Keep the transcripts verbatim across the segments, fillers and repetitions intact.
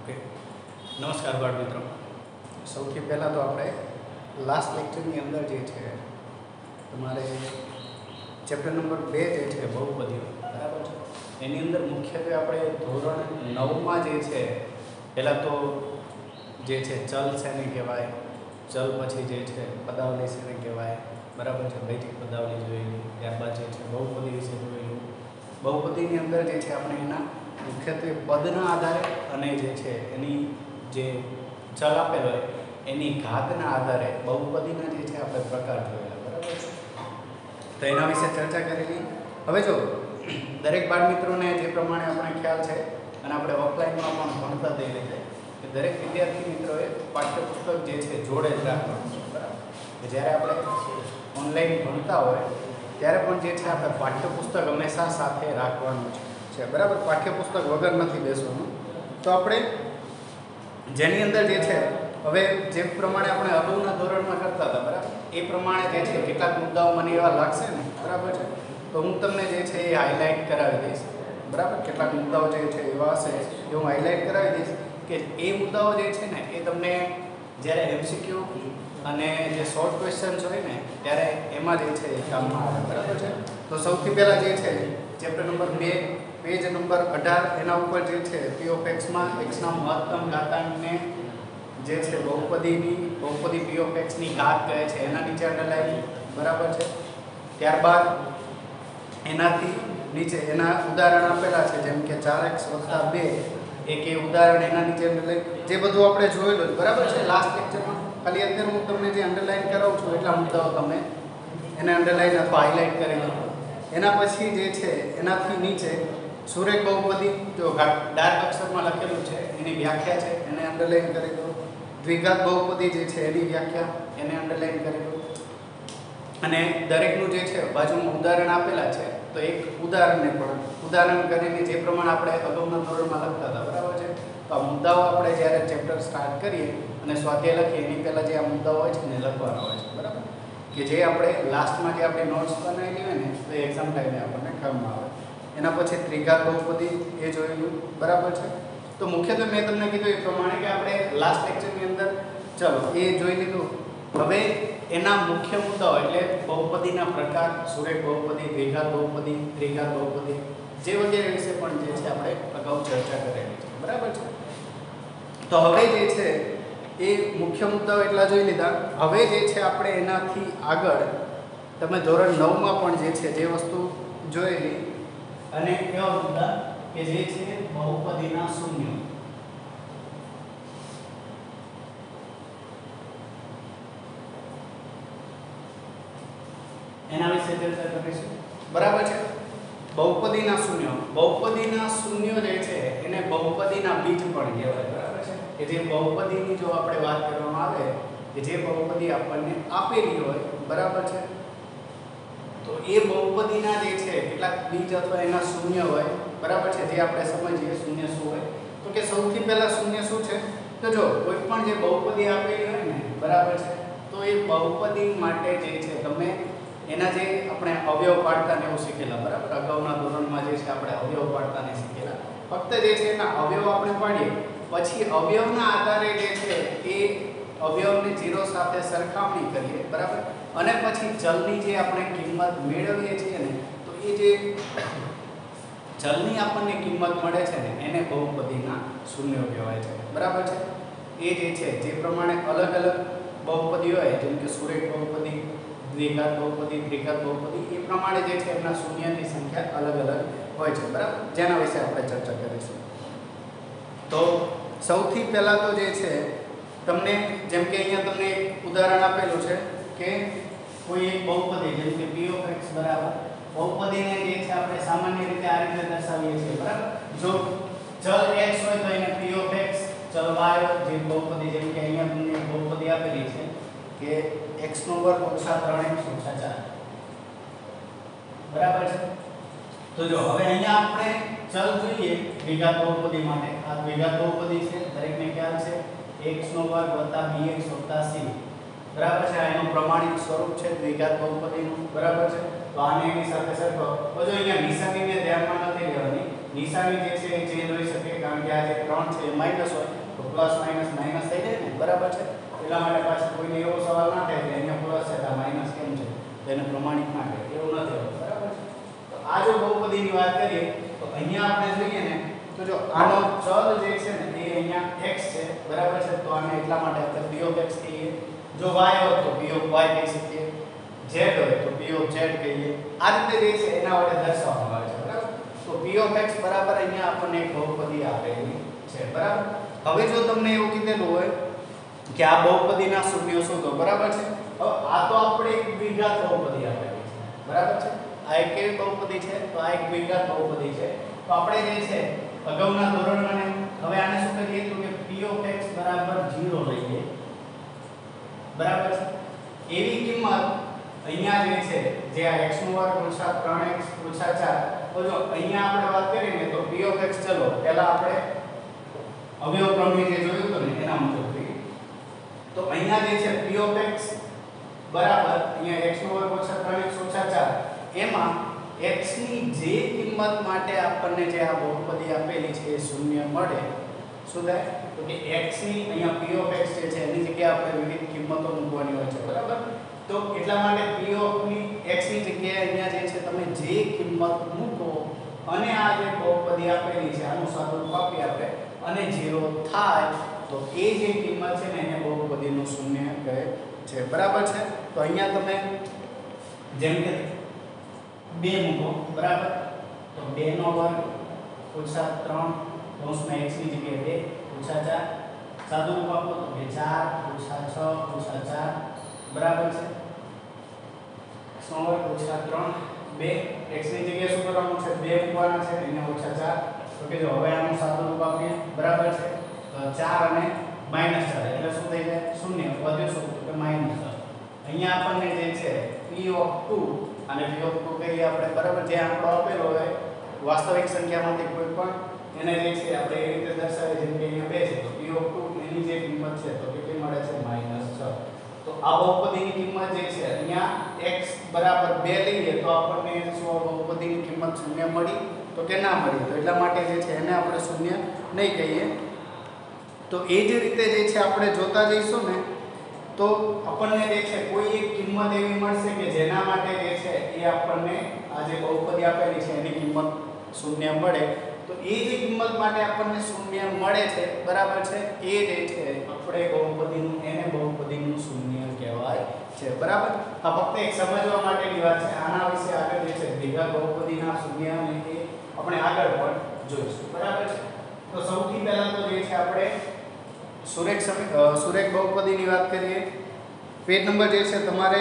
Okay નમસ્કાર બાળ મિત્રો, સૌથી પહેલાં તો આપણે લાસ્ટ લેક્ચરની અંદર જે છે તમારે ચેપ્ટર નંબર બે જે છે બહુપદીઓ, બરાબર છે, એની અંદર મુખ્યત્વે આપણે ધોરણ નવમાં જે છે પહેલાં તો જે છે ચલ શેને કહેવાય, ચલ પછી જે છે પદાવલી શેને કહેવાય, બરાબર છે, વૈદિક પદાવલી જોયેલી, ત્યારબાદ જે છે બહુપદી વિશે જોયેલું. બહુપદીની અંદર જે છે આપણે એના મુખ્યત્વે પદના આધારે અને જે છે એની જે ચલ આપેલો હોય એની ઘાતના આધારે બહુપદીના જે છે આપણે પ્રકાર જોયેલા, બરાબર છે. તો એના વિશે ચર્ચા કરેલી. હવે જો દરેક બાળ મિત્રોને જે પ્રમાણે આપણે ખ્યાલ છે અને આપણે ઓફલાઈનમાં પણ ભણતા થઈ રીતે કે દરેક વિદ્યાર્થી મિત્રોએ પાઠ્યપુસ્તક જે છે જોડે જ રાખવાનું છે, બરાબર. કે જ્યારે આપણે ઓનલાઈન ભણતા હોય ત્યારે પણ જે છે આપણે પાઠ્યપુસ્તક હંમેશા સાથે રાખવાનું છે, બરાબર. પાઠ્યપુસ્તક વગર નથી બેસવાનું. તો આપણે જેની અંદર જે છે હવે જે પ્રમાણે આપણે અગાઉના ધોરણમાં કરતા હતા, બરાબર, એ પ્રમાણે જે છે કેટલાક મુદ્દાઓ મને એવા લાગશે ને, બરાબર છે, તો હું તમને જે છે એ હાઇલાઇટ કરાવી દઈશ, બરાબર. કેટલાક મુદ્દાઓ જે છે એવા હશે એ હું હાઇલાઇટ કરાવી દઈશ કે એ મુદ્દાઓ જે છે ને એ તમને જ્યારે એમસીક્યુ અને જે શોર્ટ ક્વેશ્ચન્સ હોય ને ત્યારે એમાં જે છે એ કામમાં આવે, બરાબર છે. તો સૌથી પહેલાં જે છે ચેપ્ટર નંબર બે પેજ નંબર અઢાર એના ઉપર જે છે પી ઓફ એક્સમાં એક્સના મહત્તમ ઘાતાંકને જે છે બહુપદીની બહુપદી પી ઓફ એક્સની ઘાત કહે છે એના નીચે અંડરલાઈન, બરાબર છે. ત્યારબાદ એનાથી નીચે એના ઉદાહરણ આપેલા છે, જેમ કે ચાર એક્સ વત્તા બે એક એ ઉદાહરણ એના નીચે અંડરલાઈન, જે બધું આપણે જોયેલું જ, બરાબર છે લાસ્ટ લેક્ચરમાં. ખાલી અત્યારે હું તમને જે અંડરલાઈન કરાવું છું એટલા મુદ્દાઓ તમે એને અંડરલાઈન અથવા હાઇલાઇટ કરી લો. એના પછી જે છે એનાથી નીચે સુરેખ બહુપદી જો ડાર્ક અક્ષરમાં લખેલું છે એની વ્યાખ્યા છે એને અંડરલાઈન કરી દો. દ્વિઘાત બહુપદી જે છે એની વ્યાખ્યા એને અંડરલાઈન કરી દો. અને દરેકનું જે છે બાજુમાં ઉદાહરણ આપેલા છે તો એક ઉદાહરણને પણ ઉદાહરણ કરીને જે પ્રમાણે આપણે અગાઉના ધોરણમાં લખતા હતા, બરાબર છે. તો આ મુદ્દાઓ આપણે જ્યારે ચેપ્ટર સ્ટાર્ટ કરીએ અને સ્વાધ્યાય લખીએ એની પહેલાં જે આ મુદ્દાઓ હોય છે ને લખવાના હોય છે, બરાબર, કે જે આપણે લાસ્ટમાં જે આપણે નોટ્સ બનાવેલી હોય ને તો એ એક્ઝામ ટાઈમે આપણને કામમાં આવે. એના પછી ત્રિઘાત બહુપદી એ જોયેલું, બરાબર છે. તો મુખ્યત્વે મેં તમને કીધું એ પ્રમાણે કે આપણે લાસ્ટ લેક્ચરની અંદર ચલો એ જોઈ લીધું. હવે એના મુખ્ય મુદ્દાઓ એટલે બહુપદીના પ્રકાર, સુરેખ બહુપદી, દ્વિઘાત બહુપદી, ત્રિઘાત બહુપદી જે વગેરે વિશે પણ જે છે આપણે અગાઉ ચર્ચા કરેલી છે, બરાબર છે. તો હવે જે છે એ મુખ્ય મુદ્દાઓ એટલા જોઈ લીધા. હવે જે છે આપણે એનાથી આગળ તમે ધોરણ નવમાં પણ જે છે જે વસ્તુ જોયેલી અને એવા મુદ્દા કે જે છે બહુપદીના શૂન્યો, એના વિશે ચર્ચા કરીશું, બરાબર છે. બહુપદીના શૂન્યો, બહુપદીના શૂન્યો જે છે એને બહુપદીના બીજ પણ કહેવાય, બરાબર છે. કે જે બહુપદીની જો આપણે વાત કરવામાં આવે કે જે બહુપદી આપણને આપેલી હોય, બરાબર છે, તો એ બહુપદીના જે છે કેટલાક બીજ અથવા એના શૂન્ય હોય, બરાબર છે. જે આપણે સમજીએ શૂન્ય શું હોય તો કે સૌથી પહેલા શૂન્ય શું છે તો જો કોઈ પણ જે બહુપદી આપેલી હોય ને, બરાબર છે, તો એ બહુપદી માટે જે છે તમે એના જે આપણે અવયવ પાડતા ને એવું શીખેલા, બરાબર. અગાઉના ધોરણમાં જે છે આપણે અવયવ પાડતા ને શીખેલા. ફક્ત જે છે એના અવયવ આપણે પાડીએ પછી અવયવના આધારે જે છે એ અવયવની ઝીરો સાથે સરખામણી કરીએ, બરાબર, અને પછી ચલની જે આપણે કિંમત મેળવીએ છીએ ને તો એ જે ચલની આપણને કિંમત મળે છે ને એને બહુપદીના શૂન્યો કહેવાય છે, બરાબર છે. એ જે છે જે પ્રમાણે અલગ અલગ બહુપદી હોય જેમ કે સુરેખ બહુપદી, દ્વિઘાત બહુપદી, ત્રિઘાત બહુપદી, એ પ્રમાણે જે છે એમના શૂન્યની સંખ્યા અલગ અલગ હોય છે, બરાબર, જેના વિશે આપણે ચર્ચા કરીશું. તો સૌથી પહેલાં તો જે છે તમને જેમ કે અહીંયા તમને એક ઉદાહરણ આપેલું છે કે કોઈ એક બહુપદી જેમ કે પી ઓફ એક્સ બરાબર બહુપદીને જે છે આપણે સામાન્ય રીતે આ રીતે દર્શાવીએ છીએ, બરાબર. જો ચલ x હોય તો એને પી ઓફ એક્સ, ચલ y જે બહુપદી જેમ કે અહીંયા તમને એક બહુપદી આપેલી છે કે x નો વર્ગ ઓછા ત્રણ એક્સ ઓછા ચાર, બરાબર છે. તો જો હવે અહીંયા આપણે ચલ જોઈએ દ્વિઘાત બહુપદી માટે. આ દ્વિઘાત બહુપદી છે, દરેકને ખ્યાલ છે x નો વર્ગ વત્તા bx વત્તા c, બરાબર છે. આ એનું પ્રમાણિત સ્વરૂપ છે દ્વિઘાત બહુપદીનું, બરાબર છે. તો આને એની સાથે સરખો. તો જો અહીંયા નિશાનીને ધ્યાનમાં નથી લેવાની નિશાની જે છે એ ચેન્જ હોઈ શકે, કારણ કે આ જે ત્રણ છે એ માઈનસ હોય તો પ્લસ માઈનસ માઈનસ થઈ જાય ને, બરાબર છે. એટલા માટે પાછું કોઈને એવો સવાલ ના થાય કે અહીંયા પ્લસ છે તો આ માઈનસ કેમ છે, તો એને પ્રમાણિત ના કરે, એવું નથી હોતું, બરાબર છે. તો આ જો બહુપદીની વાત કરીએ તો અહીંયા આપણે જોઈએ ને તો જો આનો ચલ જે છે ને એ અહીંયા x છે, બરાબર છે. તો આને એટલા માટે આપણે p of x કહીએ. જો y હોય તો p of y કહી શકીએ, z હોય તો p of z કહીએ. આ રીતે જે છે એના વડે દર્શાવવામાં આવે છે, બરાબર. તો p of x બરાબર અહીંયા આપણને એક બહુપદી આપેલી છે, બરાબર. હવે જો તમને એવું કીધેલું હોય કે આ બહુપદીના શૂન્યો શોધો, બરાબર છે. હવે આ તો આપણે એક દ્વિઘાત બહુપદી આપેલી છે, બરાબર છે. આ એક કેવી બહુપદી છે, તો આ એક દ્વિઘાત બહુપદી છે. તો આપણે જે છે અગાઉના ધોરણમાં હવે આને શું કરીએ તો કે p of x બરાબર ઝીરો લઈએ, બરાબર છે. એવી કિંમત અહીંયા જે છે જે આ x નો વર્ગ ઓછા ત્રણ x ઓછા ચાર, તો જો અહીંયા આપણે વાત કરીએ ને તો p of x, ચલો પહેલા આપણે અવયવ પ્રમેય જે જોયું હતું ને એના મુજબ જોઈએ. તો અહીંયા જે છે p of x બરાબર અહીંયા x નો વર્ગ ઓછા ત્રણ x ઓછા ચાર, એમાં x ની જે કિંમત માટે આપણને જે આ બહુપદી આપેલી છે એ શૂન્ય મળે, શું થાય તો કે x ની અહીંયા p of x જે છે એની જગ્યાએ આપણે વિવિધ કિંમતો મૂકવાની હોય છે, બરાબર. તો એટલા માટે p of ની x ની જગ્યાએ અહીંયા જે છે તમે જે કિંમત મૂકો અને આ જે બહુપદી આપેલી છે આનું સાદુરૂપ આપી આપણે અને ઝીરો થાય તો એ જે કિંમત છે ને એને બહુપદીનું શૂન્ય કહે છે, બરાબર છે. તો અહીંયા તમે જેમ કે બે મૂકો, બરાબર. તો બે નો વર્ગ ઓછા ત્રણ કૌંસમાં x ની જગ્યાએ બે ઓછા ચાર, સાદુરૂપ આપો તો કે ચાર ઓછા છ ઓછા ચાર, બરાબર છે. x નો વર્ગ ઓછા ત્રણ બે, x ની જગ્યાએ શું કરવાનું છે બે મૂકવાના છે, અહીંયા ઓછા ચાર. તો કે જો હવે આનું સાદુરૂપ આપીએ, બરાબર છે. તો ચાર અને માઈનસ ચાર એટલે શું થઈ જાય શૂન્ય, વધ્યું શું તો કે માઈનસ ચાર. અહીંયા આપણને જે છે p of ટુ અને p of ટુ કહીએ આપણે, બરાબર. જે આંકડો આપેલો હોય વાસ્તવિક સંખ્યામાંથી કોઈ પણ એને જે છે આપણે એ રીતે દર્શાવીએ, જેમ કે અહીંયા બે છે તો p of ટુ એની જે કિંમત છે તો કેટલી મળે છે માઈનસ છ. તો આ બહુપદીની કિંમત જે છે અહીંયા x બરાબર બે લઈએ તો આપણને શું બહુપદીની કિંમત શૂન્ય મળી તો કે ના મળી, તો એટલા માટે જે છે એને આપણે શૂન્ય નહીં કહીએ. તો એ જ રીતે જે છે આપણે જોતા જઈશું ને તો આપણને જે છે કોઈ એક કિંમત એવી મળશે કે જેના માટે જે છે એ આપણને આ જે બહુપદી આપેલી છે એની કિંમત શૂન્ય મળે. તો એ જે કિંમત માટે આપણને શૂન્ય મળે છે, બરાબર છે, એ જે છે આપણે બહુપદીનું એને બહુપદીનું શૂન્ય કહેવાય છે, બરાબર. આ ફક્ત એક સમજવા માટેની વાત છે. આના વિશે આગળ જે છે દ્વિઘાત બહુપદીના શૂન્ય અને એ આપણે આગળ પણ જોઈશું, બરાબર છે. તો સૌથી પહેલા તો જે છે આપણે સુરેખ સુરેખ બહુપદીની વાત કરીએ. પેજ નંબર જે છે તમારે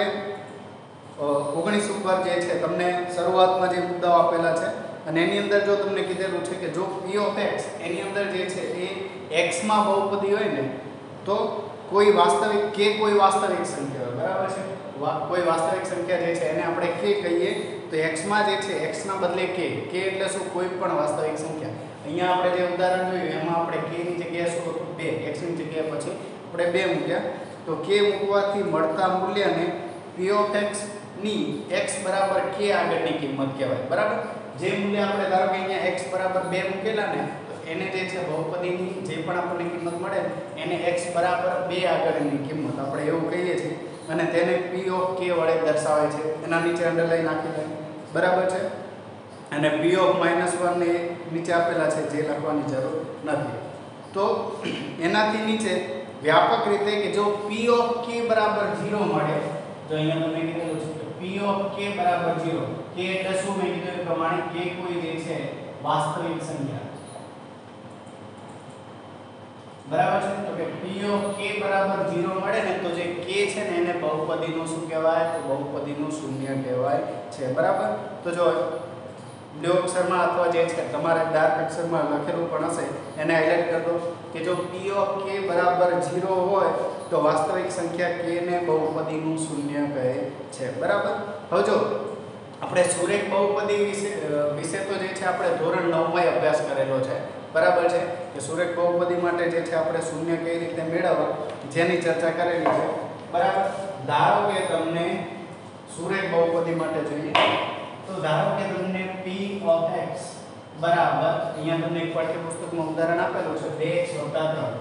ઓગણીસ ઉપર જે છે તમને શરૂઆતમાં જે મુદ્દાઓ આપેલા છે અને એની અંદર જો તમને કીધેલું છે કે જો p of x એની અંદર જે છે એ x માં બહુપદી હોય ને તો કોઈ વાસ્તવિક કે કોઈ વાસ્તવિક સંખ્યા હોય, બરાબર છે. કોઈ વાસ્તવિક સંખ્યા જે છે એને આપણે k કહીએ તો x માં જે છે x ના બદલે k, k એટલે શું કોઈ પણ વાસ્તવિક સંખ્યા. અહીંયા આપણે જે ઉદાહરણ જોયું એમાં આપણે k ની જગ્યાએ શું હતું બે, x ની જગ્યાએ પછી આપણે બે મૂક્યા તો k મૂકવાથી મળતા મૂલ્યને p of x ની x બરાબર k આગળની કિંમત કહેવાય, બરાબર. જે મૂલ્ય આપણે ધારો કે અહીંયા x બરાબર બે મૂકેલા ને તો એને જે છે બહુપદીની જે પણ આપણને કિંમત મળે એને x બરાબર બે આગળની કિંમત આપણે એવું કહીએ છીએ અને તેને p of k વડે દર્શાવે છે. એના નીચે અંડરલાઈન નાખી દઈએ, બરાબર છે. અને p of minus one ને નીચે આપેલા છે જે લખવાની જરૂર નથી. તો એનાથી નીચે વ્યાપક રીતે કે જો p of k બરાબર ઝીરો મળે, તો અહીંયા તમે કીધું છે કે p of k બરાબર ઝીરો, k એટલે શું મેં કીધું એ પ્રમાણે k કોઈ જે છે વાસ્તવિક સંખ્યા, બરાબર છે. તો કે p of k બરાબર ઝીરો મળે ને તો જે k છે ને એને બહુપદીનું શું કહેવાય તો બહુપદીનું શૂન્ય કહેવાય છે, બરાબર. તો જો બ્લુ અક્ષરમાં અથવા જે છે તમારે ડાર્ક અક્ષરમાં લખેલું પણ હશે એને હાઇલાઇટ કરી દો કે જો p of k બરાબર ઝીરો હોય તો વાસ્તવિક સંખ્યા k ને બહુપદીનું શૂન્ય કહે છે, બરાબર. હવે જો આપણે સુરેખ બહુપદી વિશે વિશે તો જે છે આપણે ધોરણ નવ માં અભ્યાસ કરેલો છે, બરાબર છે. કે સુરેખ બહુપદી માટે જે છે આપણે શૂન્ય કઈ રીતે મેળવવા જેની ચર્ચા કરેલી છે, બરાબર. ધારો કે તમને સુરેખ બહુપદી માટે જોઈએ તો ધારો કે તમને p of x બરાબર અહીંયા તમને એક પાઠ્યપુસ્તકમાં ઉદાહરણ આપેલું છે બે એક્સ વત્તા ત્રણ.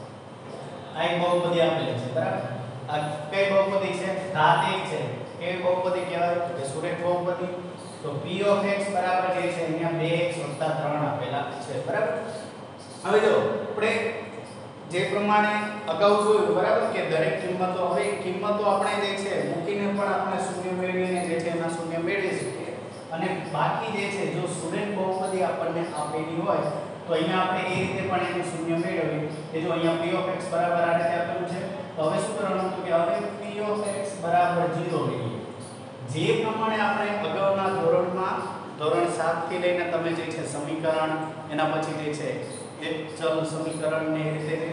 આ એક બહુપદી આપેલી છે બરાબર. આ કઈ બહુપદી છે? ઘાત એક છે. કેવી બહુપદી કહેવાય? તો કે સુરેખ બહુપદી. તો p of x બરાબર જે છે અહીંયા બે એક્સ વત્તા ત્રણ આપેલા છે બરાબર. હવે જો આપણે જે પ્રમાણે અગાઉ જોયું બરાબર કે દરેક કિંમતો હવે કિંમતો આપણે જે છે મૂકીને પણ આપણે શૂન્ય મેળવીને જે છે એના શૂન્ય મેળવી શકીએ. અને બાકી જે છે જો સુરેખ બહુપદી આપણને આપેલી હોય તો અહીંયા આપણે એ રીતે પણ એનું શૂન્ય મેળવીએ કે જો અહીંયા p of x બરાબર આ રીતે આપેલું છે તો હવે શું કરવાનું તો કે હવે p of x બરાબર ઝીરો લઈએ. જે પ્રમાણે આપણે અગાઉના ધોરણમાં ધોરણ સાત થી લઈને તમે જે છે સમીકરણ એના પછી જે છે એક ચલ સમીકરણ ને એ રીતે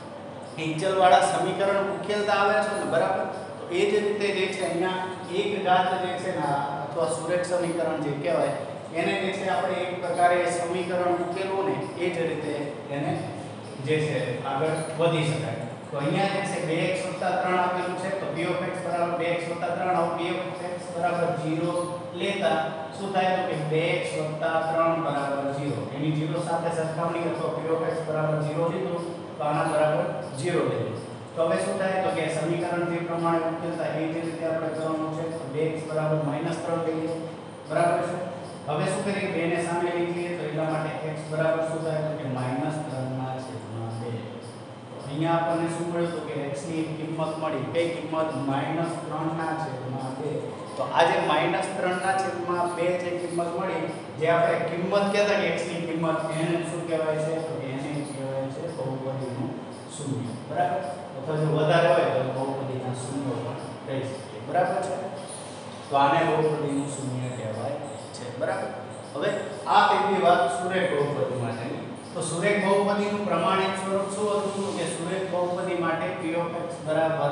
એક ચલ વાળા સમીકરણ ઉકેલતા આવે છે ને બરાબર. તો એ જ રીતે જે છે અહીંયા એક ઘાત જે છે ને અથવા સુરેખ સમીકરણ જે કહેવાય એને જે છે આપણે એક પ્રકારે સમીકરણ ઉકેલવું ને એ જ રીતે એને જે છે આગળ વધી શકાય. તો અહીંયા જે છે બે એક્સ વત્તા ત્રણ આપેલું છે તો p of x બરાબર બે એક્સ વત્તા ત્રણ આવ p of x બરાબર ઝીરો લેતા શું થાય તો કે બે એક્સ વત્તા ત્રણ બરાબર ઝીરો. એની ઝીરો સાથે સરખામણી અથવા p of x બરાબર ઝીરો લીધું તો આના બરાબર ઝીરો લીધું. તો હવે શું થાય તો કે સમીકરણ જે પ્રમાણે ઉકેલતા એ જ રીતે આપણે કરવાનું છે. તો બે એક્સ બરાબર માઈનસ ત્રણ લઈએ બરાબર છે. હવે શું કરીએ બે ને સામે લઈ જઈએ તો એટલા માટે x બરાબર શું થાય તો કે માઈનસ ત્રણ ના છેદમાં બે. અહીંયા આપણને શું મળ્યું તો કે x ની કિંમત મળી કઈ કિંમત માઈનસ ત્રણ ના છેદમાં બે. તો આ જે માઈનસ ત્રણ ના છેદમાં બે જે કિંમત મળી જે આપણે કિંમત કહેતા કે x ની કિંમત એને શું કહેવાય છે તો એને કહેવાય છે બહુપદીનું શૂન્ય બરાબર. અથવા જો વધારે હોય તો બહુપદીના શૂન્ય પણ કહી શકીએ બરાબર છે. તો આને બહુપદીનું શૂન્ય કહેવાય છે બરાબર. હવે આ પહેલી વાત સુરેખ બહુપદી માટેની. તો સુરેખ બહુપદીનું પ્રમાણિત સ્વરૂપ શું હતું કે સુરેખ બહુપદી માટે p of x બરાબર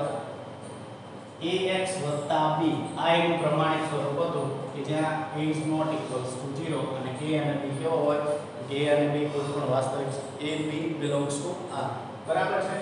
ax b આ એનું પ્રમાણિત સ્વરૂપ હતું કે જ્યાં a is not equals to zero અને a અને b કેવો હોય a અને b કોઈ પણ વાસ્તવિક a b belongs to r બરાબર છે.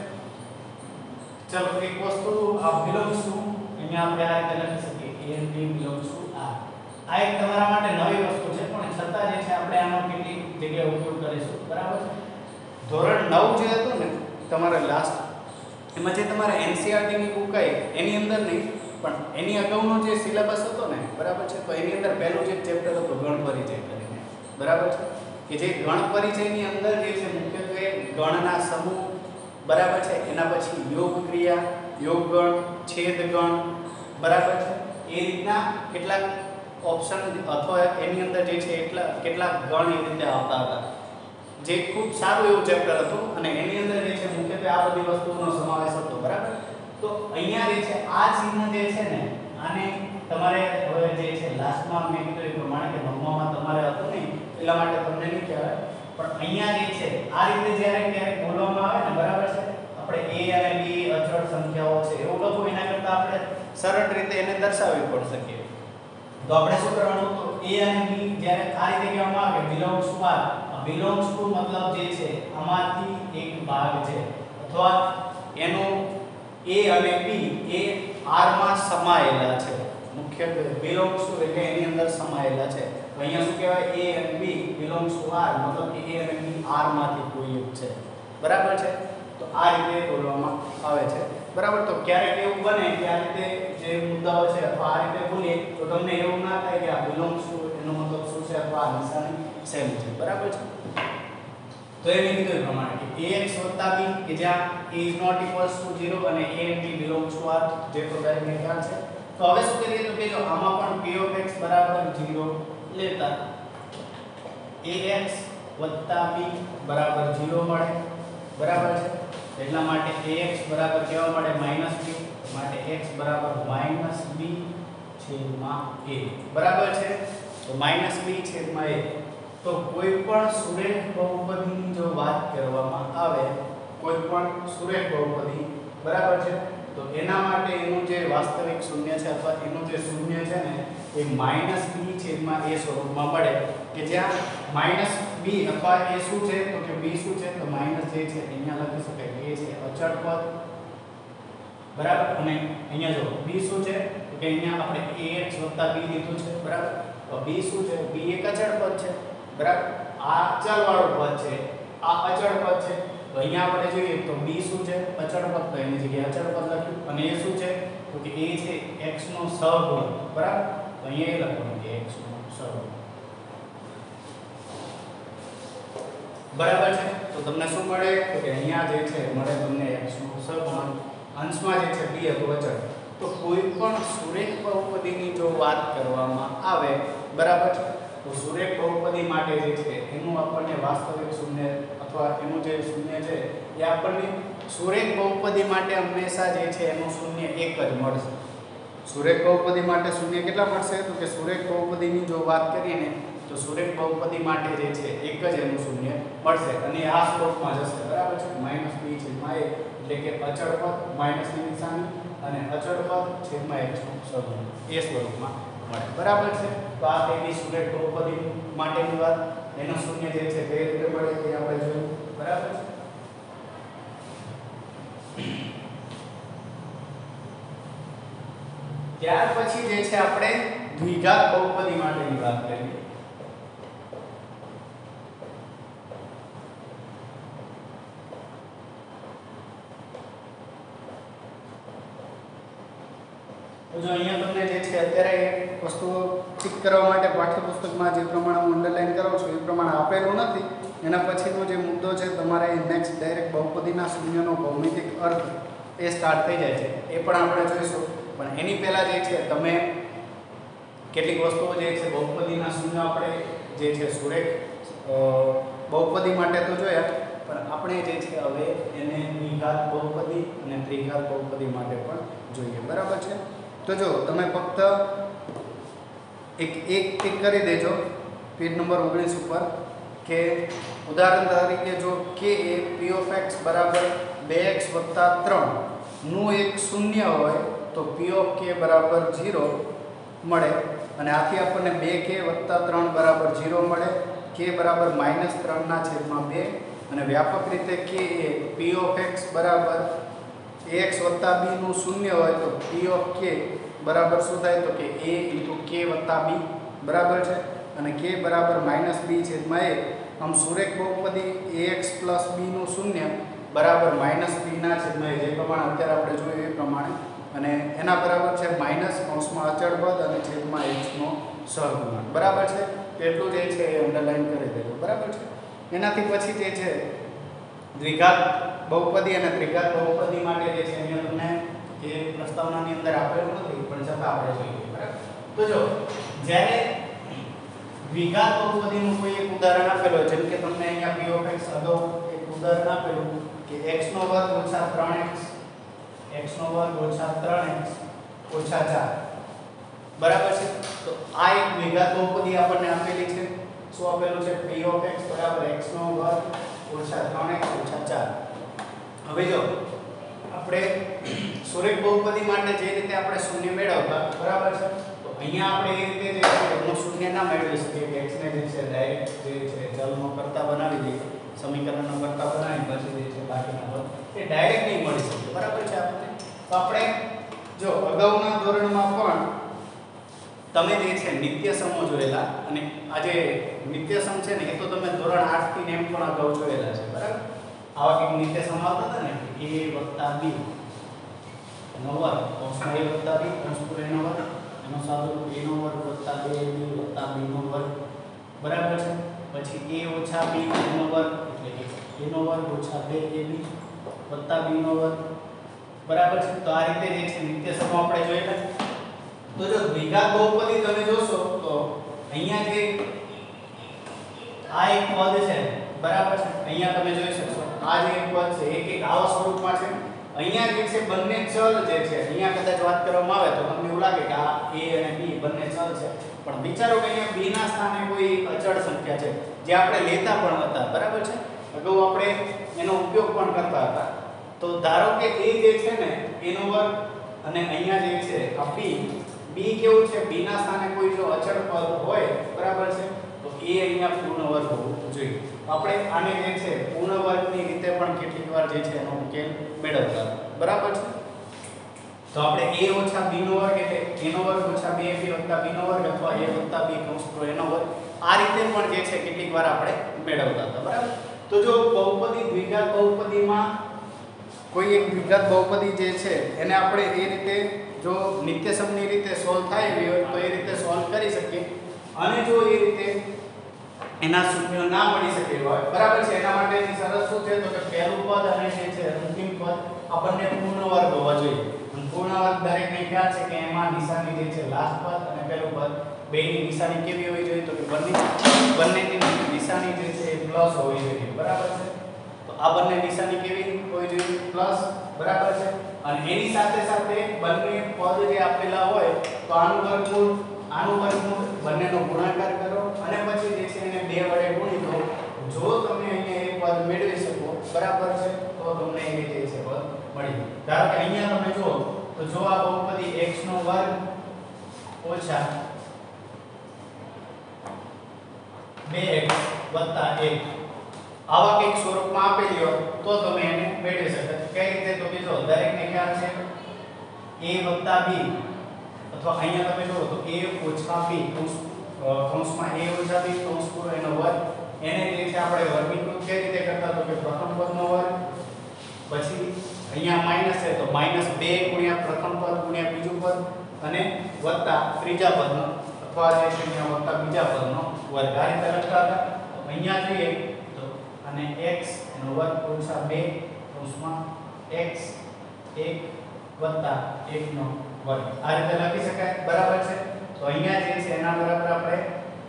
ચલો એક વસ્તુ આ belongs to અહીંયા આપણે આ રીતે લખી શકીએ a and b belongs to r. આ એક તમારા માટે નવી વસ્તુ છે પણ છતાં જે છે આપણે આનો કેટલી જગ્યાએ ઉપયોગ કરીશું બરાબર છે. ધોરણ નવ જે હતું ને તમારે લાસ્ટ એમાં જે તમારે N C E R T ની બુક આવી એની અંદર નહીં પણ એની અગાઉનો જે સિલેબસ હતો ને બરાબર છે તો એની અંદર પહેલું જે ચેપ્ટર હતું ગણ પરિચય કરીને બરાબર છે કે જે ગણ પરિચયની અંદર જે છે મુખ્યત્વે ગણના સમૂહ બરાબર છે એના પછી યોગ ક્રિયા યોગ ગણ છેદ ગણ બરાબર છે એ રીતના કેટલાક ઓપ્શન અથવા એની અંદર જે છે એટલા કેટલાક ગણ એ રીતે આવતા હતા જે ખૂબ સારું એવું ચેપ્ટર હતું અને એની અંદર જે છે મુખ્યત્વે આ બધી વસ્તુઓનો સમાવેશ હતો બરાબર. તો અહીંયા જે છે આ ચિહ્ન જે છે ને આને તમારે હવે જે છે લાસ્ટમાં મેં કીધું એ પ્રમાણે કે નવમામાં તમારે હતું નહીં એટલા માટે તમને નહીં કહેવાય પણ અહીંયા જે છે આ રીતે જ્યારે ક્યારેક બોલવામાં આવે ને બરાબર છે આપણે a અને b અચળ સંખ્યાઓ છે એવું લખવું એના કરતાં આપણે સરળ રીતે એને દર્શાવી પણ શકીએ. તો આપણે શું કરવાનું તો a અને b જ્યારે આ રીતે કહેવામાં આવે કે belongs to r belongs to મતલબ જે છે આમાંથી એક ભાગ છે અથવા એનો a અને b એ r માં સમાયેલા છે. મુખ્યત્વે belongs to એટલે એની અંદર સમાયેલા છે. તો અહીંયા શું કહેવાય a અને b belongs to r મતલબ કે a અને b r માંથી કોઈ એક છે બરાબર છે. તો આ રીતે બોલવામાં આવે છે બરાબર. તો ક્યારેક એવું બને કે આ રીતે જે મુદ્દાઓ છે અથવા આ રીતે બોલીએ તો તમને એવું ના થાય કે આ belongs to એનો મતલબ શું છે અથવા આ નિશાની સેમ છે બરાબર છે. તો એ મેં કીધું એ પ્રમાણે કે ax b કે જ્યાં a is not equals to zero અને a and b belongs to r જે તો દરેકને ખ્યાલ છે. તો હવે શું કરીએ તો કે જો આમાં પણ p of x બરાબર ઝીરો લેતા ax b બરાબર ઝીરો મળે બરાબર છે. એટલા માટે ax બરાબર કેવા મળે માઈનસ b માટે x બરાબર માઈનસ b છેદમાં a બરાબર છે. તો માઈનસ b છેદમાં a. તો કોઈ પણ સુરેખ બહુપદીની જો વાત કરવામાં આવે કોઈ પણ સુરેખ બહુપદી બરાબર છે તો એના માટે એનું જે વાસ્તવિક શૂન્ય છે અથવા એનું જે શૂન્ય છે ને એ માઈનસ b છેદમાં a સ્વરૂપમાં મળે કે જ્યાં માઈનસ b અથવા a શું છે તો કે b શું છે તો માઈનસ જે છે અહીંયા લખી શકાય a છે અચળ પદ બરાબર અને અહીંયા જો b શું છે તો કે અહીંયા આપણે ax b લીધું છે બરાબર. તો b શું છે b એક અચળ પદ છે બરાબર. આ ચલવાળું પદ છે, આ અચળ પદ છે. તો અહીંયા આપણે જોઈએ તો b શું છે? અચળ પદ. તો એની જગ્યાએ અચળ પદ લખ્યું. અને એ શું છે? તો કે એ છે x નો સહગુણક. બરાબર? તો અહીંયા એ લખવાનું કે x નો સહગુણક. બરાબર છે? તો તમને શું મળે? તો કે અહીંયા જે છે મળે તમને x નો સહગુણક. અંશમાં જે છે b હતું અચળ. તો કોઈ પણ સુરેખ બહુપદીની જો વાત કરવામાં આવે, બરાબર છે, તો સુરેખ બહુપદી માટે જે છે એનું આપણને વાસ્તવિક શૂન્ય અથવા એનું જે શૂન્ય છે એ આપણને સુરેખ બહુપદી માટે હંમેશા જે છે એનું શૂન્ય એક જ મળશે. સુરેખ બહુપદી માટે શૂન્ય કેટલા મળશે? તો કે સુરેખ બહુપદીની જો વાત કરીએ ને તો સુરેખ બહુપદી માટે જે છે એક જ એનું શૂન્ય મળશે. અને આ સ્વરૂપમાં જશે. બરાબર છે? માઈનસ b છેદમાં a એટલે કે અચળ પદ માઈનસ ની નિશાની અને અચળ પદ છેદમાં x નો સહગુણક એ સ્વરૂપમાં મળે. બરાબર છે? તો આ થઈ ગઈ સુરેખ બહુપદી માટેની વાત. એનો શૂન્ય જે છે કઈ રીતે મળે તે આપણે જોયું. બરાબર છે? ત્યાર પછી જે છે આપણે દ્વિઘાત બહુપદી માટેની વાત કરીએ. તો જો અહીંયા તમને જે છે અત્યારે વસ્તુઓ ઠીક કરવા માટે પાઠ્યપુસ્તકમાં જે પ્રમાણે હું અંડરલાઈન કરું છું એ પ્રમાણે આપેલું નથી. એના પછીનો જે મુદ્દો છે તમારે નેક્સ્ટ ડાયરેક્ટ બહુપદીના શૂન્યનો ભૌમિતિક અર્થ એ સ્ટાર્ટ થઈ જાય છે. એ પણ આપણે જોઈશું. પણ એની પહેલાં જે છે તમે કેટલીક વસ્તુઓ જે છે બહુપદીના શૂન્ય આપણે જે છે સુરેખ બહુપદી માટે તો જોયા, પણ આપણે જે છે હવે એને દ્વિઘાત બહુપદી અને ત્રિઘાત બહુપદી માટે પણ જોઈએ. બરાબર છે? તો જો તમે ફક્ત એક એક ટિક કરી દેજો પેજ નંબર ઓગણીસ ઉપર કે ઉદાહરણ તરીકે જો k A p of x બરાબર બે એક્સ વત્તા ત્રણ નું એક શૂન્ય હોય તો p of k બરાબર ઝીરો મળે. અને આથી આપણને બે કે વત્તા ત્રણ બરાબર ઝીરો મળે. k બરાબર માઇનસ ત્રણ ના છેદમાં બે. અને વ્યાપક રીતે k A p of x બરાબર ax વત્તા b નું શૂન્ય હોય તો p of k બરાબર શું થાય? તો કે a into k વત્તા b. બરાબર છે? અને k બરાબર માઇનસ b છેદમાં a. આમ સુરેખ બહુપદી ax પ્લસ b નું શૂન્ય બરાબર માઇનસ b ના છેદમાં a, જે પ્રમાણે અત્યારે આપણે જોયું એ પ્રમાણે. અને એના બરાબર છે માઇનસ કૌંસમાં અચળ પદ અને છેદમાં x નો સહગુણક. બરાબર છે? એટલું જે છે એ અંડરલાઈન કરી દેજો. બરાબર છે? એનાથી પછી જે છે દ્વિઘાત બહુપદી અને ત્રિઘાત બહુપદી માટે જે છે અહીંયા તમને એ પ્રસ્તાવનાની અંદર આપેલું નથી, પણ છતાં આપણે જોઈએ. બરાબર? તો જો જ્યારે દ્વિઘાત બહુપદીનું કોઈ એક ઉદાહરણ આપેલું હોય, જેમ કે તમને અહીંયા p of x અગાઉ એક ઉદાહરણ આપેલું કે x નો વર્ગ ઓછા ત્રણ એક્સ x નો વર્ગ ઓછા ત્રણ એક્સ ઓછા ચાર. બરાબર છે? તો આ એક દ્વિઘાત બહુપદી આપણને આપેલી છે. શું આપેલું છે? p of x બરાબર x નો વર્ગ ઓછા ત્રણ એક્સ ઓછા ચાર. હવે જો આપણે સુરેખ બહુપદી માટે જે રીતે આપણે શૂન્ય મેળવતા, બરાબર છે, તો અહીંયા આપણે એ રીતે જે છે એનું શૂન્ય ના મેળવી શકીએ કે x ને જે છે ડાયરેક્ટ જે છે ચલનો કર્તા બનાવી દઈએ, સમીકરણનો કર્તા બનાવી પછી જે છે બાકીના પદ એ ડાયરેક્ટ નહીં મળી શકે. બરાબર છે? આપણે તો આપણે જો અગાઉના ધોરણમાં પણ તમે જે છે નિત્ય સમો જોયેલા, અને આ જે નિત્ય સમ છે ને એ તો તમે ધોરણ આઠ થી એમ પણ અગાઉ જોયેલા છે. બરાબર? આવા કે નિત્ય સમ આવતા હતા ને a b નો વર્ગ કૌંસમાં a b કૌંસ પૂરો એનો વર્ગ એનો સાદુરૂપ a નો વર્ગ વત્તા બે a b વત્તા b નો વર્ગ. બરાબર છે? પછી a ઓછા b એનો વર્ગ એટલે કે a નો વર્ગ ઓછા બે a b વત્તા b નો વર્ગ. બરાબર છે? તો આ રીતે જે છે નિત્ય સમો આપણે જોયેલા. તો જો દ્વિઘાત બહુપદી તમે જોશો તો અહીંયા જે આ એક પદ છે, બરાબર છે, અહીંયા તમે જોઈ શકશો આ જે એક પદ છે એક એક આવા સ્વરૂપમાં છે. અહીંયા જે છે બંને ચલ જે છે અહીંયા કદાચ વાત કરવામાં આવે તો તમને એવું લાગે કે આ a અને b બંને ચલ છે, પણ વિચારો કે અહીંયા b ના સ્થાને કોઈ અચળ સંખ્યા છે જે આપણે લેતા પણ હતા. બરાબર છે? અગાઉ આપણે એનો ઉપયોગ પણ કરતા હતા. તો ધારો કે a જે છે ને એનો વર્ગ અને અહીંયા જે છે આ b b કેવું છે? b ના સ્થાને કોઈ જો અચળ પદ હોય, બરાબર છે, તો a અહીંયા પૂર્ણ વર્ગ હોવું જોઈએ. આપણે આને જે છે પૂર્ણ વર્ગની રીતે પણ કેટલીક વાર જે છે એનો ઉકેલ મેળવતા. બરાબર છે? તો આપણે a ઓછા b નો વર્ગ એટલે a નો વર્ગ ઓછા બે a b વત્તા b નો વર્ગ અથવા a વત્તા b કૌંસ પૂરો એનો વર્ગ આ રીતે પણ જે છે કેટલીક વાર આપણે મેળવતા હતા બરાબર. તો જો બહુપદી દ્વિઘાત બહુપદીમાં કોઈ એક દ્વિઘાત બહુપદી જે છે એને આપણે એ રીતે જો નિત્યસમની રીતે સોલ્વ થાય એવી હોય તો એ રીતે સોલ્વ કરી શકીએ. અને જો એ રીતે એના શૂન્ય ના મળી શકે હોય બરાબર છે, એના માટેની શરત શું છે તો કે પહેલું પદ અને જે છે અંતિમ પદ આ બંને પૂર્ણ વર્ગ હોવા જોઈએ. અને પૂર્ણ વર્ગ દરેકને ખ્યાલ છે કે એમાં નિશાની જે છે લાસ્ટ પદ અને પહેલું પદ બેની નિશાની કેવી હોવી જોઈએ તો કે બંને બંનેની નિશાની જે છે એ પ્લસ હોવી જોઈએ બરાબર છે. તો આ બંને નિશાની કેવી હોવી જોઈએ પ્લસ બરાબર છે. અને એની સાથે સાથે બંને પદ જે આપેલા હોય તો આનું વર્ગમૂળ આનું વર્ગમૂળ બંનેનો ગુણાકાર કરો અને પછી જે છે એને બે વડે ગુણી દો. જો તમે અહીંયા એક પદ મેળવી શકો બરાબર છે તો તમને એ જે છે પદ મળી. ધારો કે અહીંયા તમે જુઓ તો જો આ બહુપદી x નો વર્ગ ઓછા બે એક્સ વત્તા એક આવા કંઈક સ્વરૂપમાં આપેલી હોય તો તમે એને મેળવી શકો. કઈ રીતે તો કે જો દરેકને ખ્યાલ છે a વત્તા b અથવા અહીંયા તમે જુઓ તો a ઓછા b કૌંસમાં a ઓછા b કૌંસ પૂરો એનો વર્ગ એને જે છે આપણે વર્ગીકૃત કઈ રીતે કરતા તો કે પ્રથમ પદનો વર્ગ પછી અહીંયા માઈનસ છે તો માઈનસ બે ગુણ્યા પ્રથમ પદ ગુણ્યા બીજું પદ અને વત્તા ત્રીજા પદનો અથવા જે છે અહીંયા વત્તા બીજા પદનો વર્ગ આ રીતે લખતા હતા. તો અહીંયા જોઈએ તો અને x એનો વર્ગ ઓછા બે કૌંસમાં x એક વત્તા એક નો વર્ગ આ રીતે લખી શકાય બરાબર છે. તો અહીંયા જે છે એના બરાબર આપણે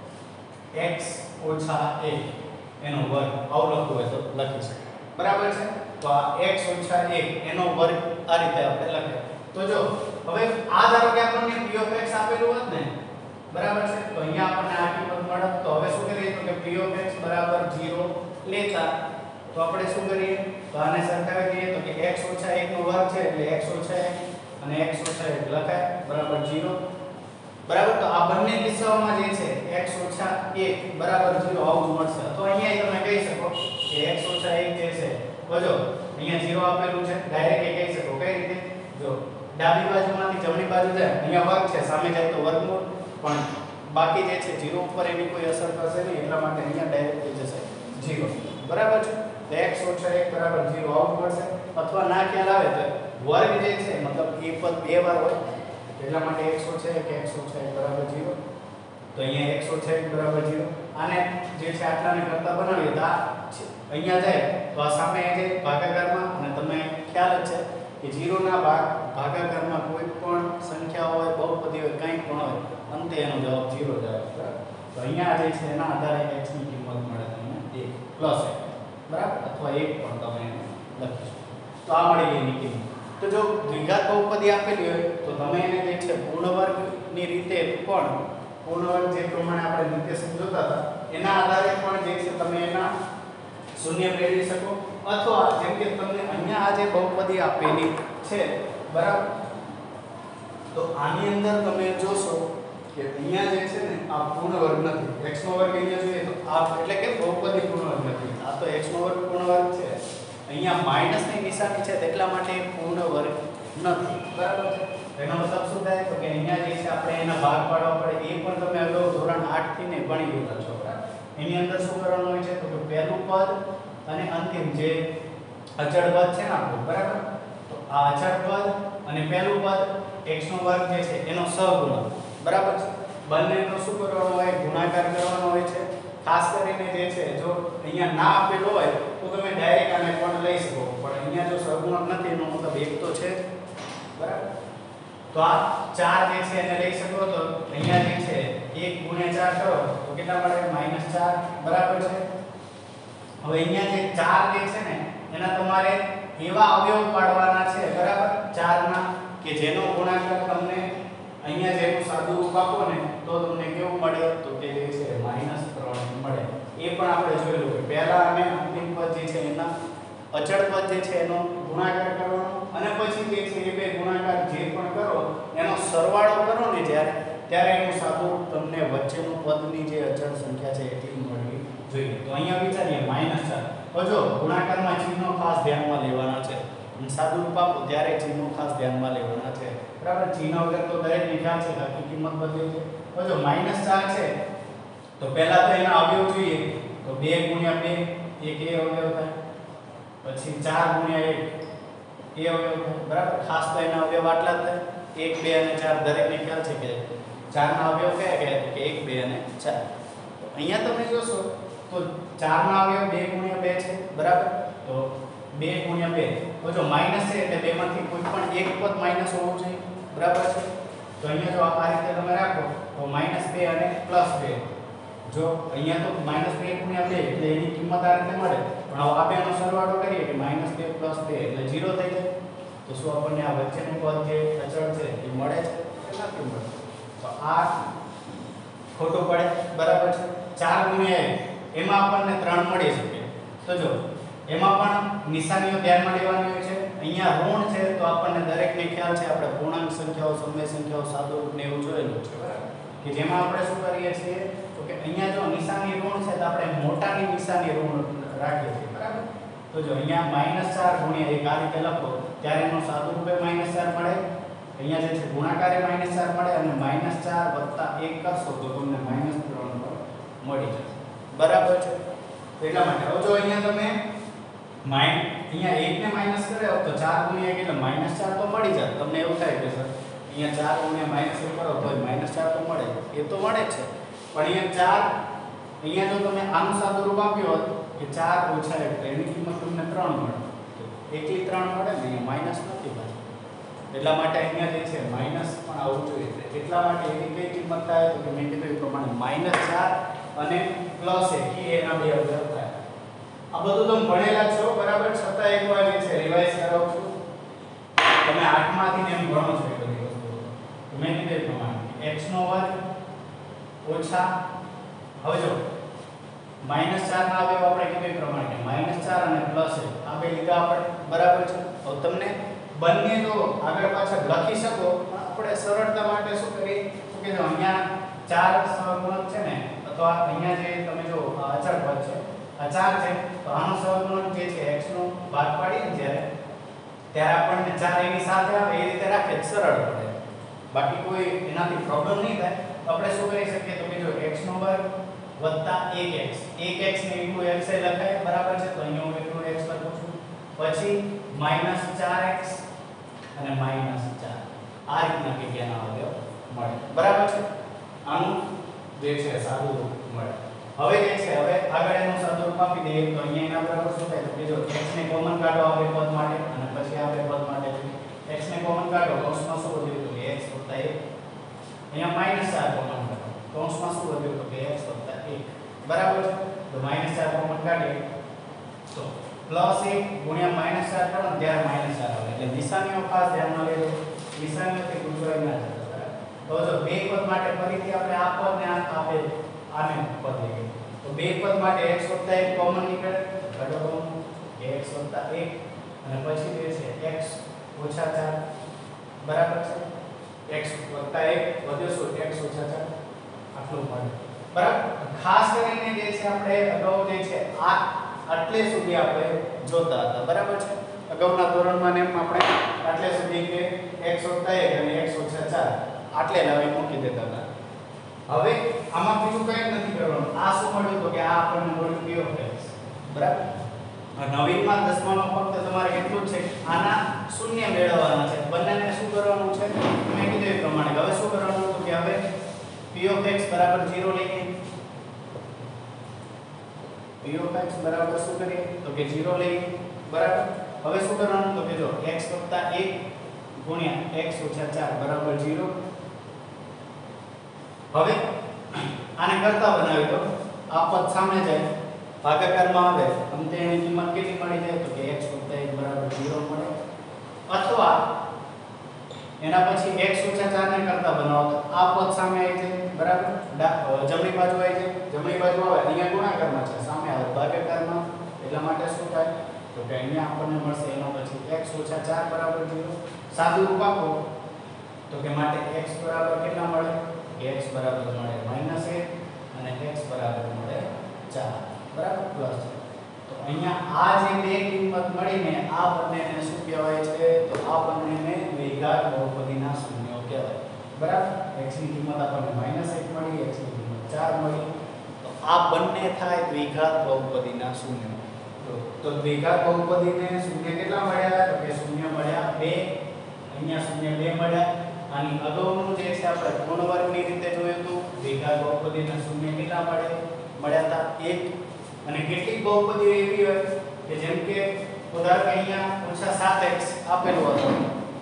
x ઓછા એક એનો વર્ગ આવું લખવું હોય તો લખી શકાય બરાબર છે. તો આ x ઓછા એક એનો વર્ગ આ રીતે આપણે લખીએ. તો જો હવે આ ધારો કે આપણને p of x આપેલું હોત ને બરાબર છે તો અહીંયા આપણને આ કિંમત મળે. તો હવે શું કરીએ તો કે p of x બરાબર ઝીરો લેતા તો આપણે શું કરીએ તો આને સરખાવી દઈએ તો કે x ઓછા એક નો વર્ગ છે એટલે x ઓછા એક અને x ઓછા એક લખાય બરાબર ઝીરો બરાબર. તો આ બંને કિસ્સાઓમાં જે છે x ઓછા એક બરાબર ઝીરો આવું મળશે. તો અહીંયા તમે કહી શકો કે x ઓછા એક જે છે જો અહીંયા ઝીરો આપેલું છે ડાયરેક્ટ એ કહી શકો કઈ રીતે જો ડાબી બાજુમાંથી જમણી બાજુ જાય અહીંયા વર્ગ છે સામે જાય તો વર્ગમૂળ પણ બાકી જે છે ઝીરો ઉપર એની કોઈ અસર થશે નહીં એટલા માટે અહીંયા ડાયરેક્ટ થઈ જશે ઝીરો બરાબર છે. તો x ઓછા એક બરાબર ઝીરો આવું મળશે. અથવા ના ખ્યાલ આવે તો વર્ગ જે છે મતલબ એ પદ બે વાર હોય એટલા માટે x ઓછા એક x ઓછા એક બરાબર ઝીરો. તો અહીંયા x ઓછા એક બરાબર ઝીરો આને જે છે આટલાને કરતા બનાવીએ તો આ અહીંયા જાય તો આ સામે જે ભાગાકારમાં અને તમે ખ્યાલ જ છે કે ઝીરો ના ભાગ ભાગાકારમાં કોઈ પણ સંખ્યા હોય બહુપદી હોય કંઈ પણ હોય અંતે એનો જવાબ ઝીરો જ આવે બરાબર. તો અહીંયા જે છે એના આધારે x ની કિંમત મળે તમને એક પ્લસ એક બરાબર અથવા એક પણ તમે લખી શકો. તો આ મળી ગઈ એની કિંમત. તો જો દ્વિઘાત બહુપદી આપેલી હોય તો તમે એને જે છે પૂર્ણ વર્ગની રીતે પણ પૂર્ણ વર્ગ જે પ્રમાણે આપણે નિત્ય સમજોતા હતા એના આધારે પણ જે છે તમે એના શૂન્ય મેળવી શકો. અથવા જેમ કે તમને અહીંયા આ જે બહુપદી આપેલી છે બરાબર તો આની અંદર તમે જોશો કે અહીંયા જે છે ને આ પૂર્ણ વર્ગ નથી. x નો વર્ગ અહીંયા જોઈએ તો આ એટલે કે બહુપદી પૂર્ણ વર્ગ નથી. આ તો x નો વર્ગ પૂર્ણ વર્ગ છે. અહીંયા માઈનસ ની નિશાની છે એટલા માટે પૂર્ણ વર્ગ નથી બરાબર છે. એનો મતલબ શું થાય તો કે અહીંયા જે છે આપણે એના ભાગ પાડવા પડે એ પણ તમે અગાઉ ધોરણ આઠ થી ને ભણી લીધા છો બરાબર. એની અંદર શું કરવાનું હોય છે તો કે પહેલું પદ અને અંતિમ જે અચળ પદ છે ને આપણું બરાબર. તો આ અચળ પદ અને પહેલું પદ x નો વર્ગ જે છે એનો સહગુણક બરાબર છે. બંનેનો શું કરવાનો હોય ગુણાકાર કરવાનો હોય છે. ખાસ કરીને જે છે જો અહીંયા ના આપેલો હોય તો તમે ડાયરેક્ટ આને પણ લઈ શકો પણ અહીંયા જો સહગુણક નથી એનો મતલબ એક તો છે બરાબર. તો આ ચાર જે છે એને લઈ શકો તો અહીંયા જે છે એક ગુણ્યા ચાર કરો તો કેટલા મળે માઈનસ ચાર બરાબર છે. હવે અહીંયા જે ચાર જે છે ને એના તમારે એવા અવયવ પાડવાના છે બરાબર ચાર ના કે જેનો ગુણાકાર તમને અહીંયા જેનું સાદું રૂપ આપો ને તો તમને કેવું મળે તો કે જે છે માઈનસ ત્રણ મળે. એ પણ આપણે જોયેલું કે પહેલા અમે અંતિમ પદ જે છે એના અચળ પદ જે છે એનો ગુણાકાર કરવાનો અને પછી જે છે એ બે ગુણાકાર જે પણ કરો એનો સરવાળો કરો ને જ્યારે ત્યારે એનું સાદું રૂપ તમને વચ્ચેનું પદની જે અચળ સંખ્યા છે એટલી મળવી જોઈએ. તો અહીંયા વિચારીએ માઈનસ ચાર. તો જો ગુણાકારમાં ચિહ્નો ખાસ ધ્યાનમાં લેવાના છે અને સાદું રૂપ આપો ત્યારે ચિહ્નો ખાસ ધ્યાનમાં લેવાના છે બરાબર. ચિહ્ન વગર તો દરેક નિકાલ છે બાકી કિંમત બદલે છે. તો જો માઈનસ ચાર છે તો પહેલા તો એના અવયવ જોઈએ તો બે ગુણ્યા બે એક એ અવયવ થાય, પછી ચાર ગુણ્યા એક એ અવયવ થાય, બરાબર. ખાસ તો એના અવયવ આટલા જ થાય, એક બે અને ચાર. દરેકને ખ્યાલ છે કે ચાર ના અવયવ કયા કયા તો કે એક બે અને ચાર. તો અહીંયા તમે જોશો તો ચાર ના અવયવ બે ગુણ્યા બે છે, બરાબર. તો બે ગુણ્યા બે તો જો માઈનસ છે એટલે બે માંથી કોઈ પણ એક પદ માઈનસ હોવું જોઈએ, બરાબર છે. તો અહીંયા જો આ રીતે તમે રાખો તો માઈનસ બે અને પ્લસ બે. જો અહીંયા તો માઈનસ બે ગુણ્યા બે એટલે એની કિંમત આ રીતે મળે, પણ હવે આ બેનો સરવાળો કરીએ કે માઈનસ બે પ્લસ બે એટલે ઝીરો થઈ જાય. તો શું આપણને આ વચ્ચેનું પદ જે અચળ છે એ મળે છે કે નથી મળતું? તો આ ખોટું પડે, બરાબર છે. ચાર ગુણ્યા એક એમાં આપણને ત્રણ મળી શકે. તો જો એમાં પણ નિશાનીઓ ધ્યાનમાં લેવાની હોય છે. અહીંયા ઋણ છે તો આપણને દરેકને ખ્યાલ છે આપણે પૂર્ણાંક સંખ્યાઓ, સમય સંખ્યાઓ, સાદુરૂપ ને એવું જોયેલું છે, બરાબર. કે જેમાં આપણે શું કરીએ છીએ તો કે અહીંયા જો નિશાની ઋણ છે તો આપણે મોટાની નિશાની ઋણ રાખીએ છીએ, બરાબર. તો જો અહીંયા માઈનસ ચાર ગુણ્યા એક આ રીતે લખો ત્યારે એનો સાદુરૂપે માઈનસ ચાર મળે, અહીંયા જે છે ગુણાકારે માઈનસ ચાર મળે, અને માઈનસ ચાર વત્તા એક કરશો તો તમને માઈનસ ત્રણ મળી જશે, બરાબર છે. એટલા માટે હવે જો અહીંયા તમે માઈન અહીંયા એક ને માઈનસ કરે તો ચાર ગુણ્યા એક એટલે માઈનસ ચાર તો મળી જાય. તમને એવું થાય કે સર અહીંયા ચાર ગુણ્યા માઈનસ એક કરો તો માઈનસ ચાર તો મળે, એ તો મળે જ છે. પણ અહીંયા ચાર અહીંયા જો તમે આનું સાદુરૂપ આપ્યો હોત કે ચાર ઓછા એક તો એની કિંમત તમને ત્રણ મળે, એકલી ત્રણ મળે ને અહીંયા માઈનસ નથી પાછું. એટલા માટે અહીંયા જે છે માઈનસ પણ આવવું જોઈએ. એટલા માટે એની કઈ કિંમત થાય તો કે મેં કીધું એ પ્રમાણે માઈનસ ચાર અને પ્લસ એક એ એના બે અવયવ થાય. આ બધું તમે ભણેલા છો, બરાબર. છતાં એકવાર જે છે રિવાઇઝ કરાવું છું. તમે આઠ માંથી એમ ભણો છો એ બધી વસ્તુઓ. તો મેં કીધું એ પ્રમાણે x નો વર્ગ ઓછા હવે જો માઈનસ ચાર ના અવયવ આપણે કીધું એ પ્રમાણે કે માઈનસ ચાર અને પ્લસ એક આ બે લીધા આપણે, બરાબર છે. હવે તમને બંને જો આગળ પાછળ લખી શકો આપણે સરળતા માટે શું કરીએ તો કે જો અહીંયા ચાર સહગુણક છે ને અથવા અહીંયા જે તમે જો અચળ પદ છે આ ચાર છે તો આનો સહગુણક જે છે x નો ભાગ પાડીએ ને જ્યારે ત્યારે આપણને ચાર એની સાથે આવે એ રીતે રાખે સરળ પડે, બાકી કોઈ એનાથી પ્રોબ્લેમ નહીં થાય. તો આપણે શું કરી શકીએ તો કે જો x નો વર્ગ વત્તા એક x એક x ને ઇન્ટુ x એ લખાય, બરાબર છે. તો અહીંયા હું ઇન્ટુ x લખું છું, પછી માઈનસ ચાર x અને માઈનસ ચાર આ રીતના જગ્યાના અવયવ મળે, બરાબર છે. આનું જે છે સાદુરૂપ મળે. હવે જે છે હવે આગળ એનું સાદુરૂપ આપી દઈએ તો અહીંયા એના બરાબર શું થાય તો કે જો x ને કોમન કાઢો આ બે પદ માટે અને પછી આ બે પદ માટે x ને કોમન કાઢો કૌંસમાં શું વધ્યું તો કે x વત્તા એક, અહીંયા માઈનસ ચાર કોમન કાઢો કૌંસમાં શું વધ્યું તો કે x વત્તા એક, બરાબર છે. તો માઈનસ ચાર કોમન કાઢીએ તો પ્લસ એક ગુણ્યા માઈનસ ચાર કરો ને ત્યારે માઈનસ ચાર આવે. એટલે નિશાનીઓ ખાસ ધ્યાનમાં લેજો, નિશાનીઓથી ગુંચવાઈ ના જતા. તો જો બે પદ માટે ફરીથી આપણે આ પદ ને આ આપે આને પદ લઈએ તો બે પદ માટે x વત્તા એક કોમન નીકળે ઘટો કોમન x વત્તા એક અને પછી જે છે x ઓછા ચાર, બરાબર છે. x વત્તા એક વધ્યો શું x ઓછા ચાર આટલું મળે, બરાબર. ખાસ કરીને જે છે આપણે અગાઉ જે છે આ આટલે સુધી આપણે જોતા હતા, બરાબર છે. અગાઉના ધોરણમાં ને આપણે આટલે સુધી કે x વત્તા એક અને x ઓછા ચાર આટલે લાવી મૂકી દેતા હતા. હવે આમાં બીજું કંઈ નથી કરવાનું. આ શું મળ્યું તો કે આ આપણને મળ્યું p of x, બરાબર. નવીનમાં દસમામાં ફક્ત તમારે એટલું જ છે આના શૂન્ય મેળવવાના છે. બંનેને શું કરવાનું છે મેં કીધું એ પ્રમાણે. હવે શું કરવાનું તો કે હવે p of x બરાબર ઝીરો લઈએ. p of x બરાબર શું કરીએ તો કે ઝીરો લઈએ, બરાબર. હવે શું કરવાનું તો કે જો x એક ગુણ્યા x ઓછા ચાર બરાબર ઝીરો. હવે આને કરતા બનાવી દો, આ પદ સામે જાય ભાગાકારમાં આવે અંતે એની કિંમત કેટલી મળી જાય તો કે x એક બરાબર ઝીરો મળે. અથવા એના પછી x ઓછા ચાર ને કરતા બનાવો તો આ પદ સામે આવી જાય, બરાબર. જમણી બાજુ આવી જાય, જમણી બાજુ આવે અહીંયા ગુણાકારમાં છે સામે આવે ભાગાકારમાં, એટલા માટે શું થાય તો કે અહીંયા આપણને મળશે એનો પછી x ઓછા ચાર બરાબર ઝીરો. સાદું રૂપ આપો તો કે માટે x બરાબર કેટલા મળે x બરાબર મળે માઈનસ એક અને x બરાબર મળે ચાર, બરાબર પ્લસ. તો અહીંયા આ જે બે કિંમત મળીને આ બંનેને શું કહેવાય છે તો આ બંનેને દ્વિઘાત બહુપદીના શૂન્યો કહેવાય, બરાબર. x ની કિંમત આપણને માઈનસ એક મળી, x ની કિંમત ચાર મળી આ બંને થાય દ્વિઘાત બહુપદીના શૂન્ય. તો દ્વિઘાત બહુપદીને શૂન્ય કેટલા મળ્યા? તો કે શૂન્ય મળ્યા બે. અહીંયા શૂન્ય બે મળ્યા. આની અગાઉનું જે છે આપણે પૂર્ણ વર્ગની રીતે જોયું હતું, દ્વિઘાત બહુપદીના શૂન્ય કેટલા મળે? મળ્યા હતા એક. અને કેટલીક બહુપદીઓ એવી હોય કે જેમ કે ઉદાહરણ કે અહીંયા ઓછા સાત એક્સ આપેલું હતું,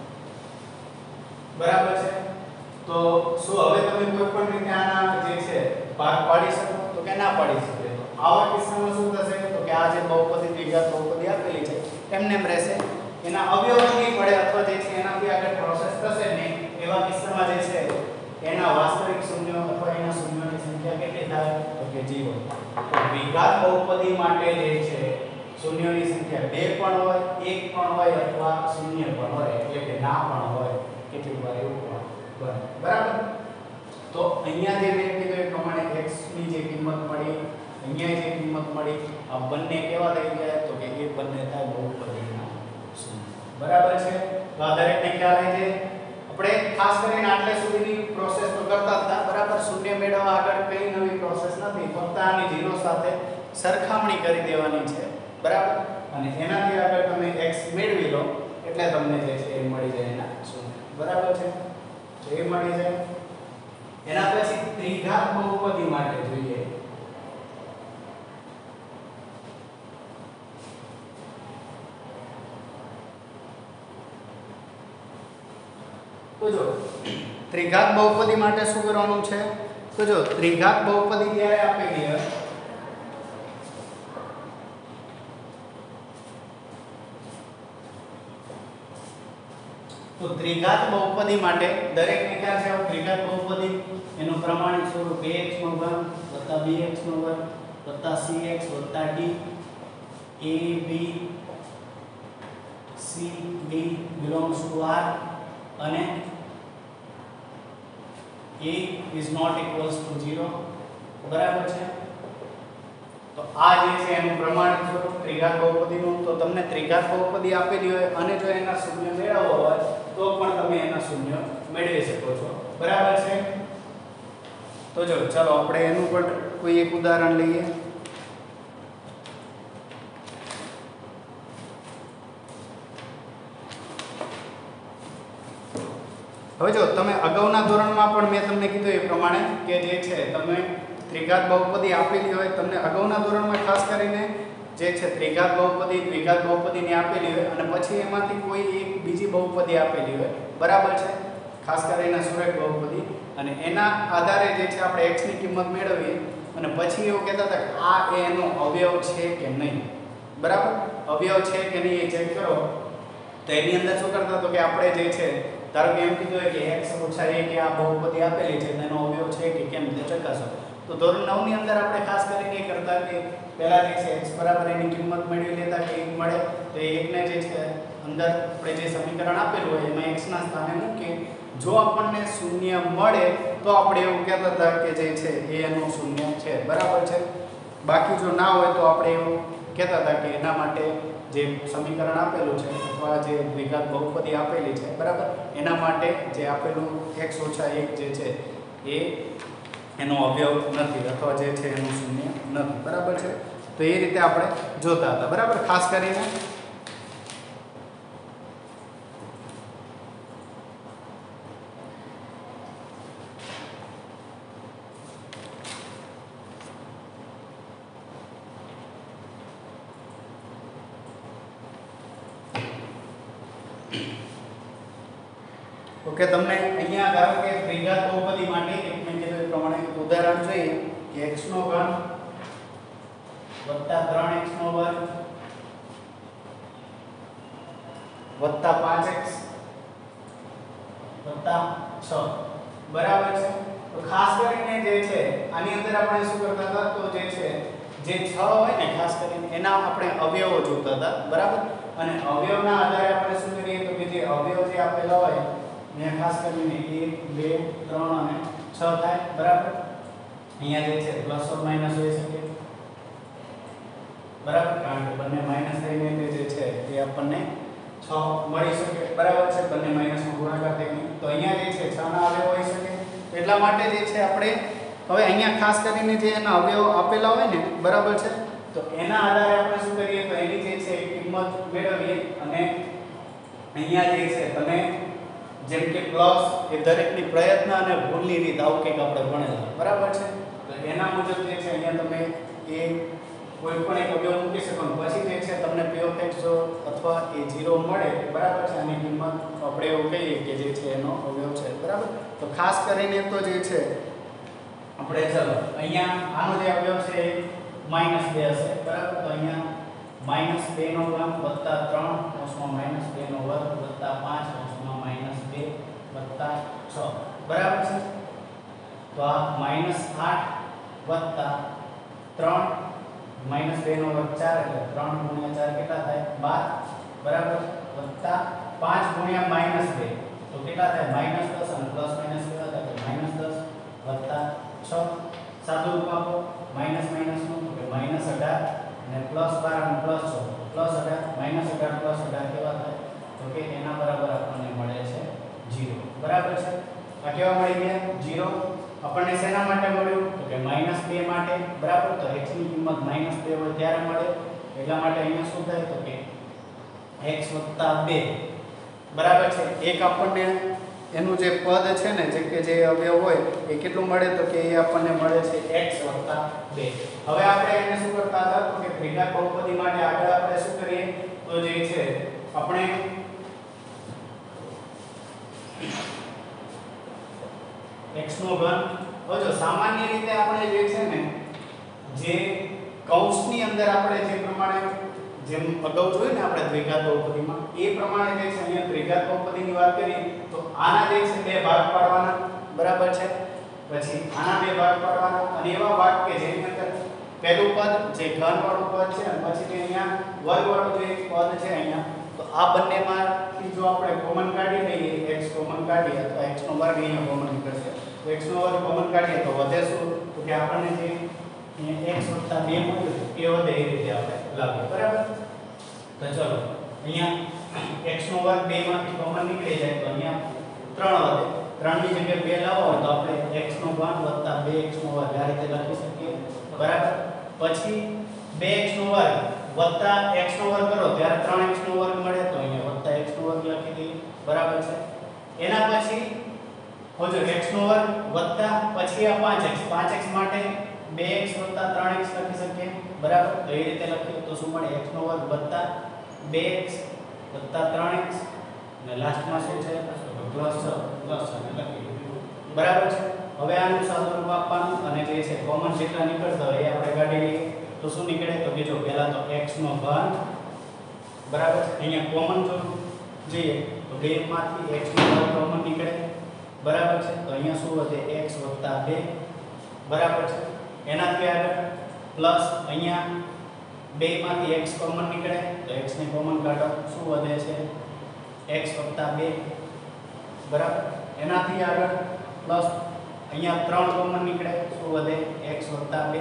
બરાબર છે? તો શું હવે તમે કોઈ પણ રીતે આના જે છે ભાગ પાડી શકો? તો કે ના પાડી શકો. તો આવા કિસ્સામાં શું થશે? તો કે આ જે બહુપદી દ્વિઘાત બહુપદી આપેલી છે એમને એમ રહેશે, એના અવયવ નહીં પડે અથવા જે છે એનાથી આગળ પ્રોસેસ થશે નહીં. એવા કિસ્સામાં જે છે એના વાસ્તવિક શૂન્યો અથવા એના શૂન્યોની સંખ્યા કેટલી થાય? તો કે ઝીરો. તો દ્વિઘાત બહુપદી માટે જે છે શૂન્યોની સંખ્યા બે પણ હોય, એક પણ હોય અથવા શૂન્ય પણ હોય, એટલે કે ના પણ હોય. કેટલી વાર એવું પણ બને, બરાબર? તો અહીંયા જે મેં કીધું એ પ્રમાણે x ની જે કિંમત મળી, અહીંયા જે કિંમત મળી, આ બંને કેવા થઈ ગયા? તો કે એ બંને થાય બહુપદીના શૂન્ય. બરાબર છે? તો આ દરેકને ખ્યાલ આવી છે. આપણે ખાસ કરીને આટલે સુધીની પ્રોસેસ તો કરતા હતા, બરાબર? શૂન્ય મેળવવા આગળ કઈ નવી પ્રોસેસ નથી, ફક્ત આની ઝીરો સાથે સરખામણી કરી દેવાની છે, બરાબર? અને એનાથી આગળ તમે x મેળવી લો એટલે તમને જે છે એ મળી જાય એના શૂન્ય. બરાબર છે? તો એ મળી જાય. એના પછી ત્રિઘાત બહુપદી માટે જોઈએ. તો જો ત્રિઘાત બહુપદી માટે શું કરવાનું છે? તો જો ત્રિઘાત બહુપદી ત્યારે આપેલી હોય તો ત્રિઘાત બહુપદી માટે દરેકને ખ્યાલ છે ત્રિઘાત બહુપદી એનું પ્રમાણિત સ્વરૂપ ax નો ઘન વત્તા bx નો ઘન વત્તા cx વત્તા d a b c d belongs to r અને a is not equals to zero. બરાબર છે? તો આ જે છે એનું પ્રમાણિત સ્વરૂપ ત્રિઘાત બહુપદીનું. તો તમને ત્રિઘાત બહુપદી આપેલી હોય અને જો એના શૂન્ય મેળવવા હોય તો પણ તમે એના શૂન્ય મેળવી શકો છો. બરાબર છે? તો જો ચાલો આપણે એનું પણ કોઈ એક ઉદાહરણ લઈએ. હવે જો તમે અગાઉના ધોરણમાં પણ મેં તમને કીધું એ પ્રમાણે કે જે છે તમે ત્રિઘાત બહુપદી આપેલી હોય, તમને અગાઉના ધોરણમાં ખાસ કરીને જે છે ત્રિઘાત બહુપદી દ્વિઘાત બહુપદીની આપેલી હોય અને પછી એમાંથી કોઈ એક બીજી બહુપદી આપેલી હોય, બરાબર છે? ખાસ કરીને સુરેખ બહુપદી, અને એના આધારે જે છે આપણે x ની કિંમત મેળવીએ અને પછી એવું કહેતા હતા કે આ એનો અવયવ છે કે નહીં, બરાબર? અવયવ છે કે નહીં એ ચેક કરો. તો એની અંદર શું કરતા તો કે આપણે જે છે ધારો કે એમ કીધું હોય કે x ઓછા એક કે આ બહુપદી આપેલી છે તેનો અવયવ છે કે કેમ તે ચકાસો. તો ધોરણ નવ ની અંદર આપણે ખાસ કરીને એ કરતા કે પહેલા જે છે x બરાબર એની કિંમત મેળવી લેતા કે એક મળે તો એ એકને જે છે અંદર આપણે જે સમીકરણ આપેલું હોય એમાં x ના સ્થાને મૂકી જો આપણને શૂન્ય મળે તો આપણે એવું કહેતા હતા કે જે છે એ એનું શૂન્ય છે, બરાબર છે? બાકી જો ના હોય તો આપણે એવું કહેતા હતા કે એના માટે જે સમીકરણ આપેલું છે અથવા જે દ્વિઘાત બહુપદી આપેલી છે, બરાબર, એના માટે જે આપેલું x ઓછા એક જે છે એ એનો અવયવ નથી અથવા જે છે એનું શૂન્ય નથી, બરાબર છે? તો એ રીતે આપણે જોતા હતા, બરાબર? ખાસ કરીને ઓકે. તમને અહીંયા ધારો કે દ્વિઘાત બહુપદી માટે એક મેં કીધું એ પ્રમાણે ઉદાહરણ જોઈએ કે x નો ઘન વત્તા ત્રણ x નો વર્ગ વત્તા પાંચ x વત્તા છ, બરાબર છે? તો ખાસ કરીને જે છે આની અંદર આપણે શું કરતા હતા તો જે છે જે છ હોય ને ખાસ કરીને એના આપણે અવયવો જોતા હતા, બરાબર? અને અવયવના આધારે આપણે શું કરીએ તો કે જે અવયવ જે આપેલા હોય ને ખાસ કરીને એક બે ત્રણ અને છ થાય, બરાબર? અહીંયા જે છે પ્લસ ઓર માઈનસ હોઈ શકે, બરાબર? કારણ કે બંને માઈનસ થઈને જે છે એ આપણને છ મળી શકે, બરાબર છે? બંને માઈનસનો ગુણાકાર થઈને તો અહીંયા જે છે છ ના અવયવ હોઈ શકે. તો એટલા માટે જે છે આપણે હવે અહીંયા ખાસ કરીને જે એના અવયવો આપેલા હોય ને બરાબર છે, તો એના આધારે આપણે શું કરીએ તો એની જે છે કિંમત મેળવીએ અને અહીંયા જે છે તમે જેમ કે પ્લસ એ દરેકની પ્રયત્ન અને ભૂલની રીત આવું કંઈક આપણે ભણેલા બરાબર છે, તો એના મુજબ જે છે અહીંયા તમે એ કોઈ પણ એક અવયવ મૂકી શકો પછી જે છે તમને p of x જો અથવા એ ઝીરો મળે બરાબર છે, આની કિંમત આપણે એવું કહીએ કે જે છે એનો અવયવ છે બરાબર. તો ખાસ કરીને તો જે છે આપણે ચલો અહીંયા આનો જે અવયવ છે એ માઈનસ બે હશે બરાબર. તો અહીંયા માઈનસ બે નો ઘન વત્તા ત્રણ કૌંસમાં માઈનસ બે નો વર્ગ વત્તા પાંચ કૌંસમાં માઈનસ બે વત્તા છ બરાબર છે. તો આ માઈનસ આઠ વત્તા ત્રણ માઈનસ બે નો વર્ગ ચાર એટલે ત્રણ ગુણ્યા ચાર કેટલા થાય બાર બરાબર, વત્તા પાંચ ગુણ્યા માઈનસ બે તો કેટલા થાય માઈનસ દસ અને પ્લસ માઈનસ કેટલા થાય માઈનસ દસ વત્તા છ સાદું રૂપ આપો માઈનસ માઈનસ નું કે માઈનસ અઢાર અને પ્લસ બાર અને પ્લસ છ પ્લસ અઢાર માઈનસ અઢાર પ્લસ અઢાર કેવા થાય તો કે એના બરાબર આપણને મળે છે ઝીરો બરાબર છે. આ કેવા મળી ગયા ઝીરો. આપણને શેના માટે મળ્યું તો કે માઈનસ બે માટે બરાબર. તો x ની કિંમત માઈનસ બે હોય ત્યારે મળે એટલા માટે અહીંયા શું થાય તો કે x બે બરાબર છે. એક આપણને એનું જે પદ છે ને જે કે જે અવયવ હોય એ કેટલું મળે તો કે એ આપણને મળે છે x બે. હવે આપણે એને શું કરતા હતા તો કે ત્રિઘાત બહુપદી માટે આગળ આપણે શું કરીએ તો જે છે આપણે x નો ઘન. હવે જો સામાન્ય રીતે આપણે જે છે ને જે કૌંસની અંદર આપણે જે પ્રમાણે જેમ અગાઉ જોયું ને આપણે દ્વિઘાત બહુપદીમાં એ પ્રમાણે જે છે અહીંયા ત્રિઘાત બહુપદીની વાત કરીએ તો આના જે છે બે ભાગ પાડવાના બરાબર છે, પછી આના બે ભાગ પાડવાના અને એવા ભાગ કે જેની અંદર પહેલું પદ જે ઘન વાળું પદ છે અને પછી જે અહીંયા વર્ગ વાળું જે પદ છે અહીંયા તો આ બંનેમાંથી જો આપણે કોમન કાઢી લઈએ x કોમન કાઢીએ અથવા x નો વર્ગ અહીંયા કોમન નીકળશે તો x નો વર્ગ કોમન કાઢીએ તો વધે શું તો કે આપણને જે x બે મળ્યું એ વધે એ રીતે આપણે લાવીએ બરાબર. તો ચલો અહીંયા x નો વર્ગ બે માંથી કોમન નીકળી જાય તો અહીંયા ત્રણ વધે. ત્રણ ની જગ્યાએ બે લાવો હોય તો આપણે x નો ઘન વત્તા બે x નો વર્ગ આ રીતે લખી શકીએ બરાબર. પછી બે x નો વર્ગ વત્તા x નો વર્ગ કરો ત્યારે ત્રણ x નો વર્ગ મળે તો અહીંયા વત્તા x નો વર્ગ લખી દઈએ બરાબર છે. એના પછી હોજો x નો વર્ગ વત્તા પછી આ પાંચ x પાંચ x માટે બે x વત્તા ત્રણ x લખી શકીએ બરાબર. તો એ રીતે લખીએ તો શું મળે x નો વર્ગ વત્તા બે x વત્તા ત્રણ x અને લાસ્ટમાં શું છે પ્લસ છ પ્લસ છ લખીએ બરાબર છે. હવે આનું સાદું રૂપ આપવાનું અને જે છે કોમન જેટલા નીકળતા હોય એ આપણે કાઢી લઈએ તો શું નીકળે તો કે જો પહેલા તો x નો ઘન બરાબર છે. અહીંયા કોમન જો જોઈએ તો બે માંથી x નો વર્ગ કોમન નીકળે બરાબર છે. તો અહીંયા શું વધે x બે બરાબર છે. એનાથી આગળ પ્લસ અહીંયા બે માંથી x કોમન નીકળે તો x ને કોમન કાઢો શું વધે છે x બે બરાબર. એનાથી આગળ પ્લસ અહીંયા ત્રણ કોમન નીકળે શું વધે x બે.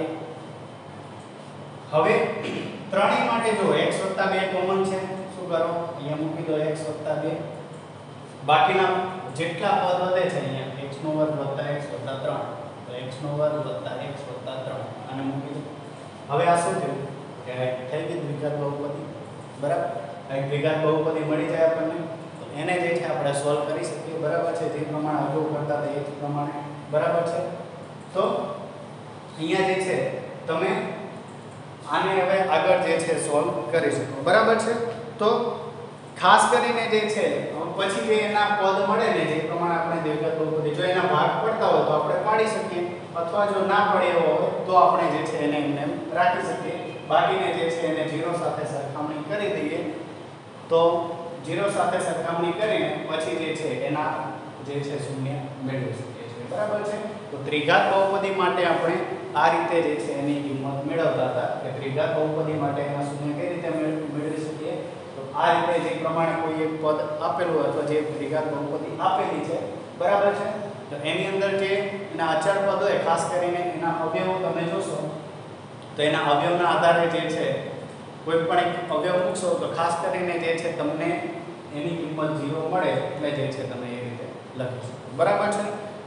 હવે ત્રણેય માટે જો x બે કોમન છે શું કરો અહીંયા મૂકી દો x બે. બાકીના જેટલા પદ વધે છે અહીંયા x નો વર્ગ વત્તા x વત્તા ત્રણ તો x નો વર્ગ વત્તા x વત્તા ત્રણ અને મૂકી દો. હવે આ શું થયું કે થઈ ગઈ દ્વિઘાત બહુપદી બરાબર. આ દ્વિઘાત બહુપદી મળી જાય આપણને તો એને જે છે આપણે સોલ્વ કરી શકીએ બરાબર છે. જે પ્રમાણે અગાઉ કરતા હતા એ જ પ્રમાણે બરાબર છે. તો અહીંયા જે છે તમે આને હવે આગળ જે છે સોલ્વ કરી શકો બરાબર છે. તો ખાસ કરીને જે છે પછી જે એના પદ મળે ને જે પ્રમાણે આપણે દ્વિઘાત બહુપદી જો એના ભાગ પડતા હોય તો આપણે પાડી શકીએ અથવા જો ના પડે એવો હોય તો આપણે જે છે એને એમને રાખી શકીએ. બાકીને જે છે એને ઝીરો સાથે સરખામણી કરી દઈએ તો ઝીરો સાથે સરખામણી કરીને પછી જે છે એના જે છે શૂન્ય મેળવી શકીએ છીએ બરાબર છે. તો ત્રિઘાત બહુપદી માટે આપણે આ રીતે જે છે એની કિંમત મેળવતા હતા કે ત્રિઘાત બહુપદી માટે એના શૂન્ય કઈ રીતે મેળવી શકીએ તો આ રીતે જે પ્રમાણે કોઈ એક પદ આપેલું હોય અથવા જે ત્રિઘાત બહુપદી આપેલી છે બરાબર છે તો એની અંદર જે એના અચળ પદ હોય ખાસ કરીને એના અવયવો તમે જોશો તો એના અવયવના આધારે જે છે કોઈ પણ એક અવયવ મૂકશો તો ખાસ કરીને જે છે તમને એની કિંમત ઝીરો મળે એટલે જે છે તમે એ રીતે લખી શકો બરાબર છે.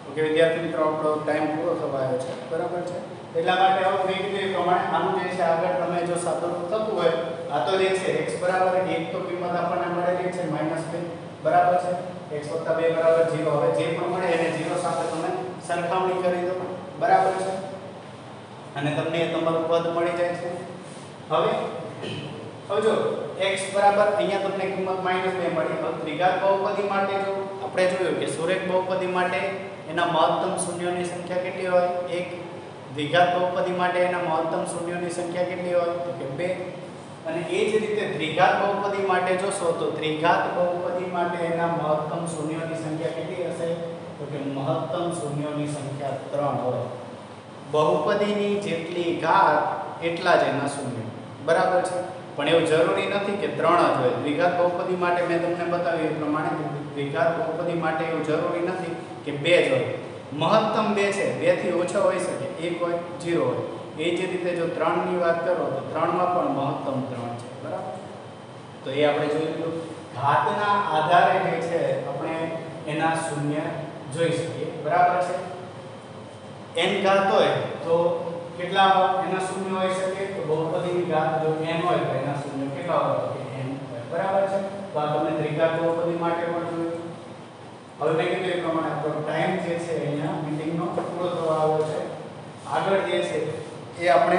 ઓકે વિદ્યાર્થી મિત્રો, આપણો ટાઈમ પૂરો થવા આવ્યો છે, બરાબર છે. એટલા માટે હવે મેં કીધું એ પ્રમાણે આનું જે છે આગળ તમે જો સાદુરૂપ થતું હોય, આ તો જે છે x બરાબર એક તો કિંમત આપણને મળેલી છે માઈનસ બે, બરાબર છે. x વત્તા બે બરાબર ઝીરો. હવે જે પણ મળે એને ઝીરો સાથે તમે સરખામણી કરી દો, બરાબર છે, અને તમને એ તમારું પદ મળી જાય છે. હવે હવે જો x બરાબર અહીંયા તમને કિંમત માઈનસ બે મળી. હવે દ્વિઘાત બહુપદી માટે જો આપણે જોયું કે સુરેખ બહુપદી માટે એના મહત્તમ શૂન્યોની સંખ્યા કેટલી હોય? એક. દ્વિઘાત બહુપદી માટે એના મહત્તમ શૂન્યોની સંખ્યા કેટલી હોય? તો કે બે. અને એ જ રીતે દ્વિઘાત બહુપદી માટે જોશો તો દ્વિઘાત બહુપદી માટે એના મહત્તમ શૂન્યોની સંખ્યા કેટલી હશે? તો કે મહત્તમ શૂન્યોની સંખ્યા ત્રણ હોય. બહુપદીની જેટલી ઘાત એટલા જ એના શૂન્ય, બરાબર છે. પણ એવું જરૂરી નથી કે ત્રણ જ હોય. દ્વિઘાત બહુપદી માટે મેં તમને બતાવ્યું એ પ્રમાણે દ્વિઘાત બહુપદી માટે એવું જરૂરી નથી કે બે જ હોય. મહત્તમ બે છે, બે થી ઓછો હોઈ શકે, એક હોય, ઝીરો હોય. એ જ રીતે જો ત્રણ ની વાત કરો તો ત્રણ માં પણ મહત્તમ ત્રણ છે, બરાબર. તો એ આપણે જોઈ લીધું. ઘાતના આધારે જે છે આપણે એના શૂન્ય જોઈ શકીએ, બરાબર છે. n ઘાત હોય તો કેટલા એના શૂન્ય હોઈ શકે? તો બહુપદીની ઘાત જો n હોય તો એના શૂન્ય કેટલા હોય? તો કે n હોય, બરાબર છે. તો આ તમે દ્વિઘાત બહુપદી માટે પણ જોયું. હવે મેં કીધું એ પ્રમાણે આપણો ટાઈમ જે છે અહીંયા મીટિંગનો પૂરો થવા આવ્યો છે. આગળ જે છે એ આપણે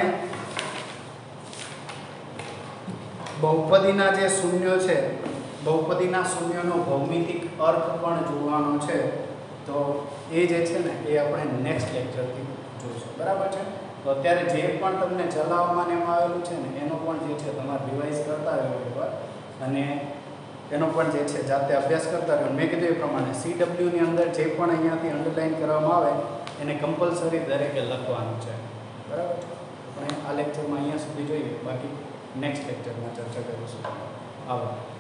બહુપદીના જે શૂન્યો છે, બહુપદીના શૂન્યનો ભૌમિતિક અર્થ પણ જોવાનો છે. તો એ જે છે ને એ આપણે નેક્સ્ટ લેક્ચરથી જોઈશું, બરાબર છે. તો અત્યારે જે પણ તમને ચલાવવામાં એમાં આવેલું છે ને એનો પણ જે છે તમારે રિવાઇઝ કરતા રહેવું એકવાર, અને એનો પણ જે છે જાતે અભ્યાસ કરતા રહેવું. મેં કીધું એ પ્રમાણે સી ડબલ્યુની અંદર જે પણ અહીંયાથી અંડરલાઇન કરવામાં આવે એને કમ્પલસરી દરેકે લખવાનું છે, બરાબર. આપણે આ લેક્ચરમાં અહીંયા સુધી જોઈએ, બાકી નેક્સ્ટ લેક્ચરમાં ચર્ચા કરીશું. આભાર.